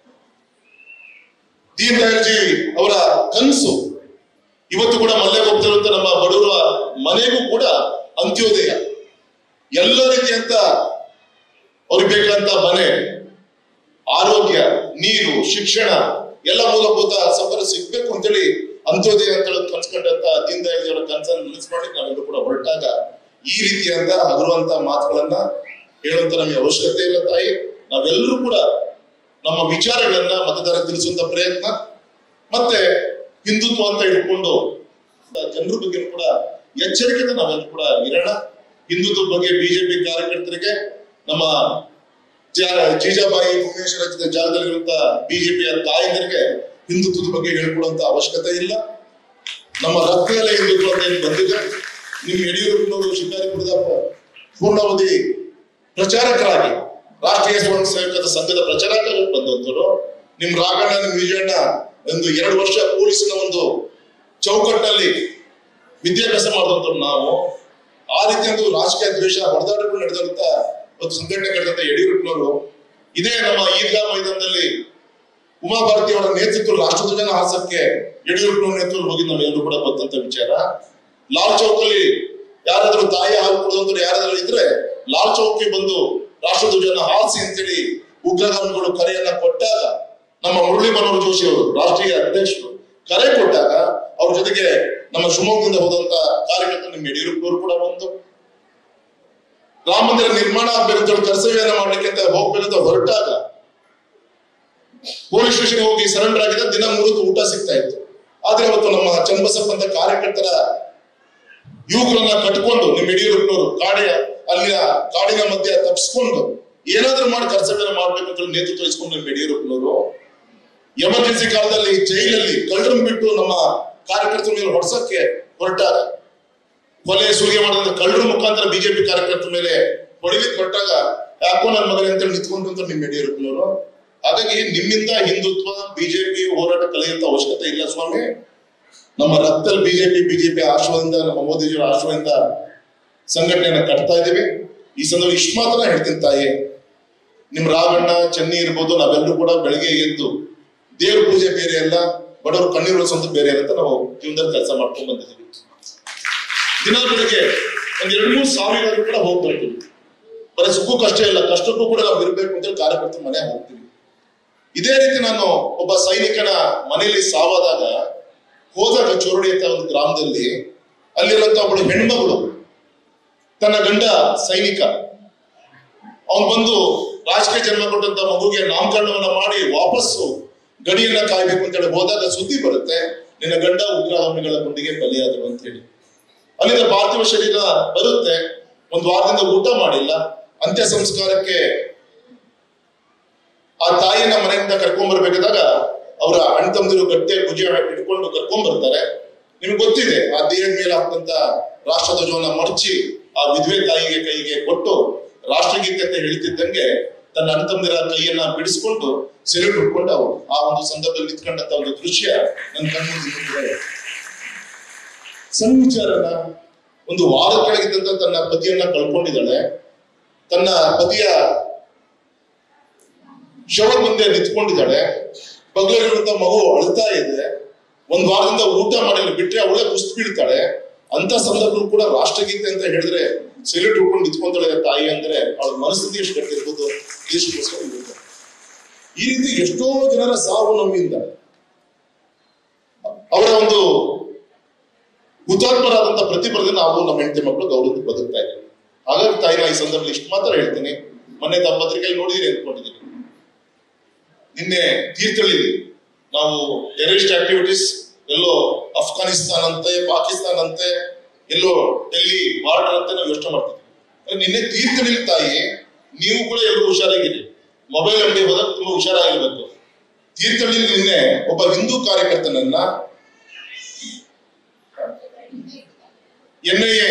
ದೀನ್ ದಯಾಳ್ಜಿ ಅವರ ಕನಸು ಇವತ್ತು ಕೂಡ ಮಲ್ಲೆ ಹೋಗ್ತಿರುವಂತ ನಮ್ಮ ಬಡವರ ಮನೆಗೂ ಕೂಡ ಅಂತ್ಯೋದಯ, ಎಲ್ಲ ರೀತಿಯಂತ ಅವ್ರಿಗೆ ಬೇಕಾದಂತ ಮನೆ, ಆರೋಗ್ಯ, ನೀರು, ಶಿಕ್ಷಣ ಎಲ್ಲ ಮೂಲಭೂತ ಸೌಕರ್ಯ ಸಿಗ್ಬೇಕು ಅಂತೇಳಿ ಅಂತ್ಯೋದಯ ಅಂತ ಹೇಳಿ ಕನ್ಸ್ಕೊಂಡಂತ ದೀನ್ ದಯಾಳ್ಜಿ ಅವರ ಕನಸನ್ನು ನನಸು ಮಾಡಿ ನಾವೆಲ್ಲರೂ ಕೂಡ ಹೊರಟಾಗ ಈ ರೀತಿಯಂತ ಹಗುರುವಂತ ಮಾತುಗಳನ್ನ ಹೇಳುವಂತ ನಮಗೆ ಅವಶ್ಯಕತೆ ಇಲ್ಲ ತಾಯಿ. ನಾವೆಲ್ಲರೂ ಕೂಡ ನಮ್ಮ ವಿಚಾರಗಳನ್ನ ಮತದಾರ ತಿಳಿಸುವಂತ ಪ್ರಯತ್ನ, ಮತ್ತೆ ಹಿಂದುತ್ವ ಅಂತ ಇಟ್ಕೊಂಡು ಜನರ ಬಗ್ಗೆ ಕೂಡ ಎಚ್ಚರಿಕೆಯಿಂದ ನಾವೆಲ್ಲರೂ ಕೂಡ ಇರೋಣ. ಹಿಂದುತ್ವ ಬಗ್ಗೆ ಬಿಜೆಪಿ ಕಾರ್ಯಕರ್ತರಿಗೆ, ನಮ್ಮ ಜೀಜಾಬಾಯಿ ಭುವನೇಶ್ವರ ಜಾಗದಲ್ಲಿರುವಂತಹ ಬಿಜೆಪಿಯ ತಾಯಂದರಿಗೆ ಹಿಂದುತ್ವದ ಬಗ್ಗೆ ಹೇಳ್ಕೊಡುವಂತ ಅವಶ್ಯಕತೆ ಇಲ್ಲ. ನಮ್ಮ ರಕ್ತದಲ್ಲೇ ಹಿಂದುತ್ವ ಅಂತ ಏನು ಬಂದಿದೆ. ನಿಮ್ ಯಡಿಯೂರಪ್ಪನವರು ಶಿಕಾರಿಪುರದ ಪೂರ್ಣಾವಧಿ ಪ್ರಚಾರಕರಾಗಿ ರಾಷ್ಟ್ರೀಯ ಸ್ವಯಂ ಸೇವಕರ ಸಂಘದ ಪ್ರಚಾರಕರಾಗಿ ಬಂದಂತರು. ನಿಮ್ ರಾಘಣ್ಣ, ನಿಮ್ ವಿಜಯಣ್ಣ ಒಂದು 2 ವರ್ಷ ಪೊಲೀಸಿನ ಒಂದು ಚೌಕಟ್ಟಲ್ಲಿ ವಿದ್ಯಾಭ್ಯಾಸ ಮಾಡಿದಂತರು ನಾವು. ಆ ರೀತಿ ಒಂದು ರಾಜಕೀಯ ದ್ವೇಷ ಹೊಡೆದಾಟಗಳು ನಡೆದಂತ ಒಂದು ಸಂಘಟನೆ ಕಟ್ಟಿದಂತ ಯಡಿಯೂರಪ್ಪನವರು ಇದೇ ನಮ್ಮ ಈದ್ಗಾ ಮೈದಾನದಲ್ಲಿ ಉಮಾಭಾರತಿ ಅವರ ನೇತೃತ್ವ ರಾಷ್ಟ್ರಧ್ವಜನ ಹಾಸಕ್ಕೆ ಯಡಿಯೂರಪ್ಪನವರ ನೇತೃತ್ವ ಹೋಗಿ ನಾವು ಎಲ್ಲರೂ ಕೂಡ ಬಂದಂತ ವಿಚಾರ. ಲಾಲ್ ಚೌಕಲ್ಲಿ ಯಾರಾದ್ರೂ ತಾಯಿ ಹಾಲು ಕೊಡುವಂತರು ಯಾರಾದ್ರೂ ಇದ್ರೆ ಲಾಲ್ ಚೌಕ್ಗೆ ಬಂದು ರಾಷ್ಟ್ರಧ್ವಜನ ಹಾರಿಸಿ ಅಂತೇಳಿ ಉಗ್ರಗಾಮಿಗಳು ಕರೆಯನ್ನ ಕೊಟ್ಟಾಗ ನಮ್ಮ ಮುರಳಿ ಮನೋಹರ್ ಜೋಶಿ ಅವರು ರಾಷ್ಟ್ರೀಯ ಅಧ್ಯಕ್ಷರು ಕರೆ ಕೊಟ್ಟಾಗ ಅವ್ರ ಜೊತೆಗೆ ನಮ್ಮ ಶಿವಮೊಗ್ಗದಿಂದ ಹೋದಂತ ಕಾರ್ಯಕರ್ತರು ನಿಮ್ಮ ಯಡಿಯೂರಪ್ಪನವರು ಕೂಡ ಒಂದು ರಾಮ ಮಂದಿರ ನಿರ್ಮಾಣ ಆಗ್ಬೇಕಂತ ಕರ್ತವ್ಯನ ಮಾಡ್ಲಿಕ್ಕೆ ಅಂತ ಹೋಗ್ಬೇಕಂತ ಹೊರಟಾಗ ಪೊಲೀಸ್ ಸ್ಟೇಷನ್ ಹೋಗಿ ಸರೆಂಡರ್ ಆಗಿದ್ದ ದಿನ 3 ಊಟ ಸಿಗ್ತಾ ಇತ್ತು. ಆದ್ರೆ ಅವತ್ತು ನಮ್ಮ ಚನ್ನಬಸಪ್ಪ ಅಂತ ಕಾರ್ಯಕರ್ತರ ಯುವಕರನ್ನ ಕಟ್ಕೊಂಡು ನಿಮ್ಮ ಯಡಿಯೂರಪ್ಪನವರು ಅಲ್ಲಿನ ಕಾಡಿನ ಮಧ್ಯೆ ತಪ್ಪಿಸ್ಕೊಂಡು ಏನಾದ್ರೂ ಮಾಡಿ ಕರ್ತವ್ಯನ ಮಾಡ್ಬೇಕಂತ ನೇತೃತ್ವ ವಹಿಸ್ಕೊಂಡು ನಿಮ್ಮ ಯಡಿಯೂರಪ್ಪನವರು ಎಮರ್ಜೆನ್ಸಿ ಕಾಲದಲ್ಲಿ ಜೈಲಲ್ಲಿ ಕಳ್ಳರನ್ನು ಬಿಟ್ಟು ನಮ್ಮ ಕಾರ್ಯಕರ್ತರ ಮೇಲೆ ಹೊಡ್ಸಕ್ಕೆ ಹೊರಟಾಗ ಕೊಲೆ ಸುಲಿಗೆ ಮಾಡಿದ ಕಳ್ಳರ ಮುಖಾಂತರ ಬಿಜೆಪಿ ಕಾರ್ಯಕರ್ತರ ಮೇಲೆ ಹೊಡಿಲಿಕ್ಕೆ ಹೊರಟಾಗ ಯಾಕೋ ನನ್ನ ಮಗನೇ ಅಂತೇಳಿ ನಿಂತ್ಕೊಂಡ್ರು ನಿಮ್ಮ ಯಡಿಯೂರಪ್ಪನವರು. ಹಾಗಾಗಿ ನಿಮ್ಮಿಂದ ಹಿಂದುತ್ವ ಬಿಜೆಪಿ ಹೋರಾಟ ಕಲಿಯುವಂತ ಅವಶ್ಯಕತೆ ಇಲ್ಲ ಸ್ವಾಮಿ. ನಮ್ಮ ರಕ್ತದಲ್ಲಿ ಬಿಜೆಪಿ ಆಶ್ರಯದಿಂದ ನಮ್ಮ ಮೋದಿಜಿಯವರ ಆಶ್ರಯದಿಂದ ಸಂಘಟನೆಯನ್ನ ಕಟ್ತಾ ಇದ್ದೀವಿ. ಈ ಸಂದರ್ಭ ಇಷ್ಟು ಮಾತ್ರ ಹೇಳ್ತೀನಿ ತಾಯಿ, ನಿಮ್ ರಾಘಣ್ಣ ಚೆನ್ನಿ ಇರ್ಬೋದು, ನಾವೆಲ್ಲರೂ ಕೂಡ ಬೆಳಗ್ಗೆ ಎದ್ದು ದೇವ್ರ ಪೂಜೆ ಬೇರೆ ಅಲ್ಲ, ಬಡವರು ಕಣ್ಣೀರು ಒರೆಸೋದು ಬೇರೆ ಅಂತ ನಾವು ಜೀವನದಲ್ಲಿ ಕೆಲಸ ಮಾಡ್ಕೊಂಡು ಬಂದಿದ್ದೀವಿ. ದಿನ ಬೆಳಗ್ಗೆ 2-3 ಸಾವಿರ ಕೂಡ ಹೋಗ್ತಾ ಇದ್ದೀವಿ. ಬರೀ ಸುಖಕ್ಕೂ ಕಷ್ಟ ಇಲ್ಲ, ಕಷ್ಟಕ್ಕೂ ಕೂಡ ನಾವು ಇರ್ಬೇಕು ಅಂತೇಳಿ ಕಾರ್ಯಕರ್ತರ ಮನೆ ಹೋಗ್ತೀವಿ. ಇದೇ ರೀತಿ ನಾನು ಒಬ್ಬ ಸೈನಿಕನ ಮನೆಯಲ್ಲಿ ಸಾವಾದಾಗ ಹೋದಾಗ ಚೋರಡಿ ಅಂತ ಒಂದು ಗ್ರಾಮದಲ್ಲಿ ಅಲ್ಲಿರುವಂತ ಒಬ್ಬಳು ಹೆಣ್ಮಗಳು ತನ್ನ ಗಂಡ ಸೈನಿಕ ಅವನು ಬಂದು ರಾಜಕೀಯ ಜನ್ಮ ಕೊಟ್ಟಂತ ಮಗುಗೆ ನಾಮಕರಣವನ್ನ ಮಾಡಿ ವಾಪಸ್ಸು ಗಡಿಯನ್ನ ಕಾಯ್ಬೇಕು ಅಂತೇಳಿ ಹೋದಾಗ ಸುದ್ದಿ ಬರುತ್ತೆ, ನಿನ್ನ ಗಂಡ ಉಗ್ರಗಾಮಿಗಳ ಗುಂಡಿಗೆ ಬಲಿಯಾದರು ಅಂತ ಹೇಳಿ. ಅಲ್ಲಿಂದ ಪಾರ್ಥಿವ ಶರೀರ ಬರುತ್ತೆ, 1 ವಾರದಿಂದ ಊಟ ಮಾಡಿಲ್ಲ. ಅಂತ್ಯ ಸಂಸ್ಕಾರಕ್ಕೆ ಆ ತಾಯಿನ ಮನೆಯಿಂದ ಕರ್ಕೊಂಡ್ ಬರ್ಬೇಕಾದಾಗ ಅವರ ಅಣ್ಣ ತಮ್ಮದಿರು ಗಟ್ಟಿಯಾಗಿ ಭುಜ ಇಟ್ಕೊಂಡು ಕರ್ಕೊಂಡ್ ಬರ್ತಾರೆ. ನಿಮ್ಗೆ ಗೊತ್ತಿದೆ, ಆ ದೇಹದ ಮೇಲೆ ಹಾಕಂತ ರಾಷ್ಟ್ರಧ್ವಜವನ್ನ ಮಡಚಿ ಆ ವಿಧವೆ ತಾಯಿಗೆ ಕೈಗೆ ಕೊಟ್ಟು ರಾಷ್ಟ್ರಗೀತೆ ಅಂತ ಹೇಳ್ತಿದ್ದಂಗೆ ತನ್ನ ಅಣ್ಣ ತಮ್ಮದಿರ ಕೈಯನ್ನ ಬಿಡಿಸ್ಕೊಂಡು ಸೆಲ್ಯೂಟ್ ಹುಡ್ಕೊಂಡು ಅವರು ಆ ಒಂದು ಸಂದರ್ಭದಲ್ಲಿ ನಿಂತ್ಕೊಂಡಂತ ಒಂದು ದೃಶ್ಯ ನನ್ನ ಕಣ್ಮುಂದೆ. ಸಣ್ಣ ವಿಚಾರನ, ಒಂದು ವಾರದ ಕೆಳಗಿದ್ದಂತ ತನ್ನ ಪತಿಯನ್ನ ಕಳ್ಕೊಂಡಿದ್ದಾಳೆ. ತನ್ನ ಪತಿಯ ಶವ ಮುಂದೆ ನಿಂತ್ಕೊಂಡಿದ್ದಾಳೆ. ಬಗ್ಲಲ್ಲಿರುವಂತ ಮಗು ಅಳ್ತಾ ಇದೆ. 1 ವಾರದಿಂದ ಊಟ ಮಾಡಿಲ್ಲ, ಬಿಟ್ರೆ ಅವಳೇ ಕುಸ್ತು ಬೀಳ್ತಾಳೆ. ಅಂತ ಸಂದರ್ಭ ಕೂಡ ರಾಷ್ಟ್ರಗೀತೆ ಅಂತ ಹೇಳಿದ್ರೆ ಸೆಲ್ಯೂಟ್ ಹುಡ್ಕೊಂಡು ನಿಂತ್ಕೊಂತಾಳೆ ತಾಯಿ ಅಂದ್ರೆ ಅವಳ ಮನಸ್ಥಿತಿ ಎಷ್ಟು ಗಟ್ಟಿರ್ಬೋದು, ದೇಶಕ್ಕೋಸ್ಕರ ಇರುತ್ತೆ. ಈ ರೀತಿ ಎಷ್ಟೋ ಜನರ ಸಾವು ನಮ್ಮಿಂದ ಅವರ ಒಂದು ಹುತಾತ್ಮರಾದಂತ ಪ್ರತಿಭಟನೆ ನಾವು ನಮ್ಮ ಹೆಂಡತಿ ಮಕ್ಕಳು ಗೌರವ ಬದುಕ್ತಾ ಇದ್ದೀವಿ. ಹಾಗಾಗಿ ತಾಯಿನ ಈ ಸಂದರ್ಭದಲ್ಲಿ ಇಷ್ಟು ಮಾತ್ರ ಹೇಳ್ತೀನಿ. ಮೊನ್ನೆ ತಮ್ಮ ಪತ್ರಿಕೆಯಲ್ಲಿ ನೋಡಿದಿರಿ ಅಂದ್ಕೊಂಡಿದ್ದೀನಿ. ನಿನ್ನೆ ತೀರ್ಥಹಳ್ಳಿ ನಾವು ಟೆರರಿಸ್ಟ್ ಆಕ್ಟಿವಿಟೀಸ್ ಎಲ್ಲೋ ಅಫ್ಘಾನಿಸ್ತಾನ್ ಅಂತೆ, ಪಾಕಿಸ್ತಾನ್ ಅಂತೆ, ಎಲ್ಲೋ ಡೆಲ್ಲಿ ಬಾರ್ಡರ್ ಅಂತ ನಾವು ಯೋಚನೆ ಮಾಡ್ತೀವಿ. ನಿನ್ನೆ ತೀರ್ಥಹಳ್ಳಿ ತಾಯಿ, ನೀವು ಕೂಡ ಎಲ್ಲರೂ ಹುಷಾರಾಗಿರಿ, ಮೊಬೈಲ್ ಅಂಗಡಿ ಹೋದಾಗ ತುಂಬಾ ಹುಷಾರಾಗಿರ್ಬೇಕು. ತೀರ್ಥಹಳ್ಳಿ ನಿನ್ನೆ ಒಬ್ಬ ಹಿಂದೂ ಕಾರ್ಯಕರ್ತನನ್ನ NIA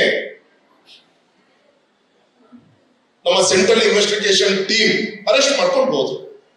ನಮ್ಮ ಸೆಂಟ್ರಲ್ ಇನ್ವೆಸ್ಟಿಗೇಷನ್ ಟೀಮ್ ಅರೆಸ್ಟ್ ಮಾಡ್ಕೊಂಡು ಹೋದ್ರು.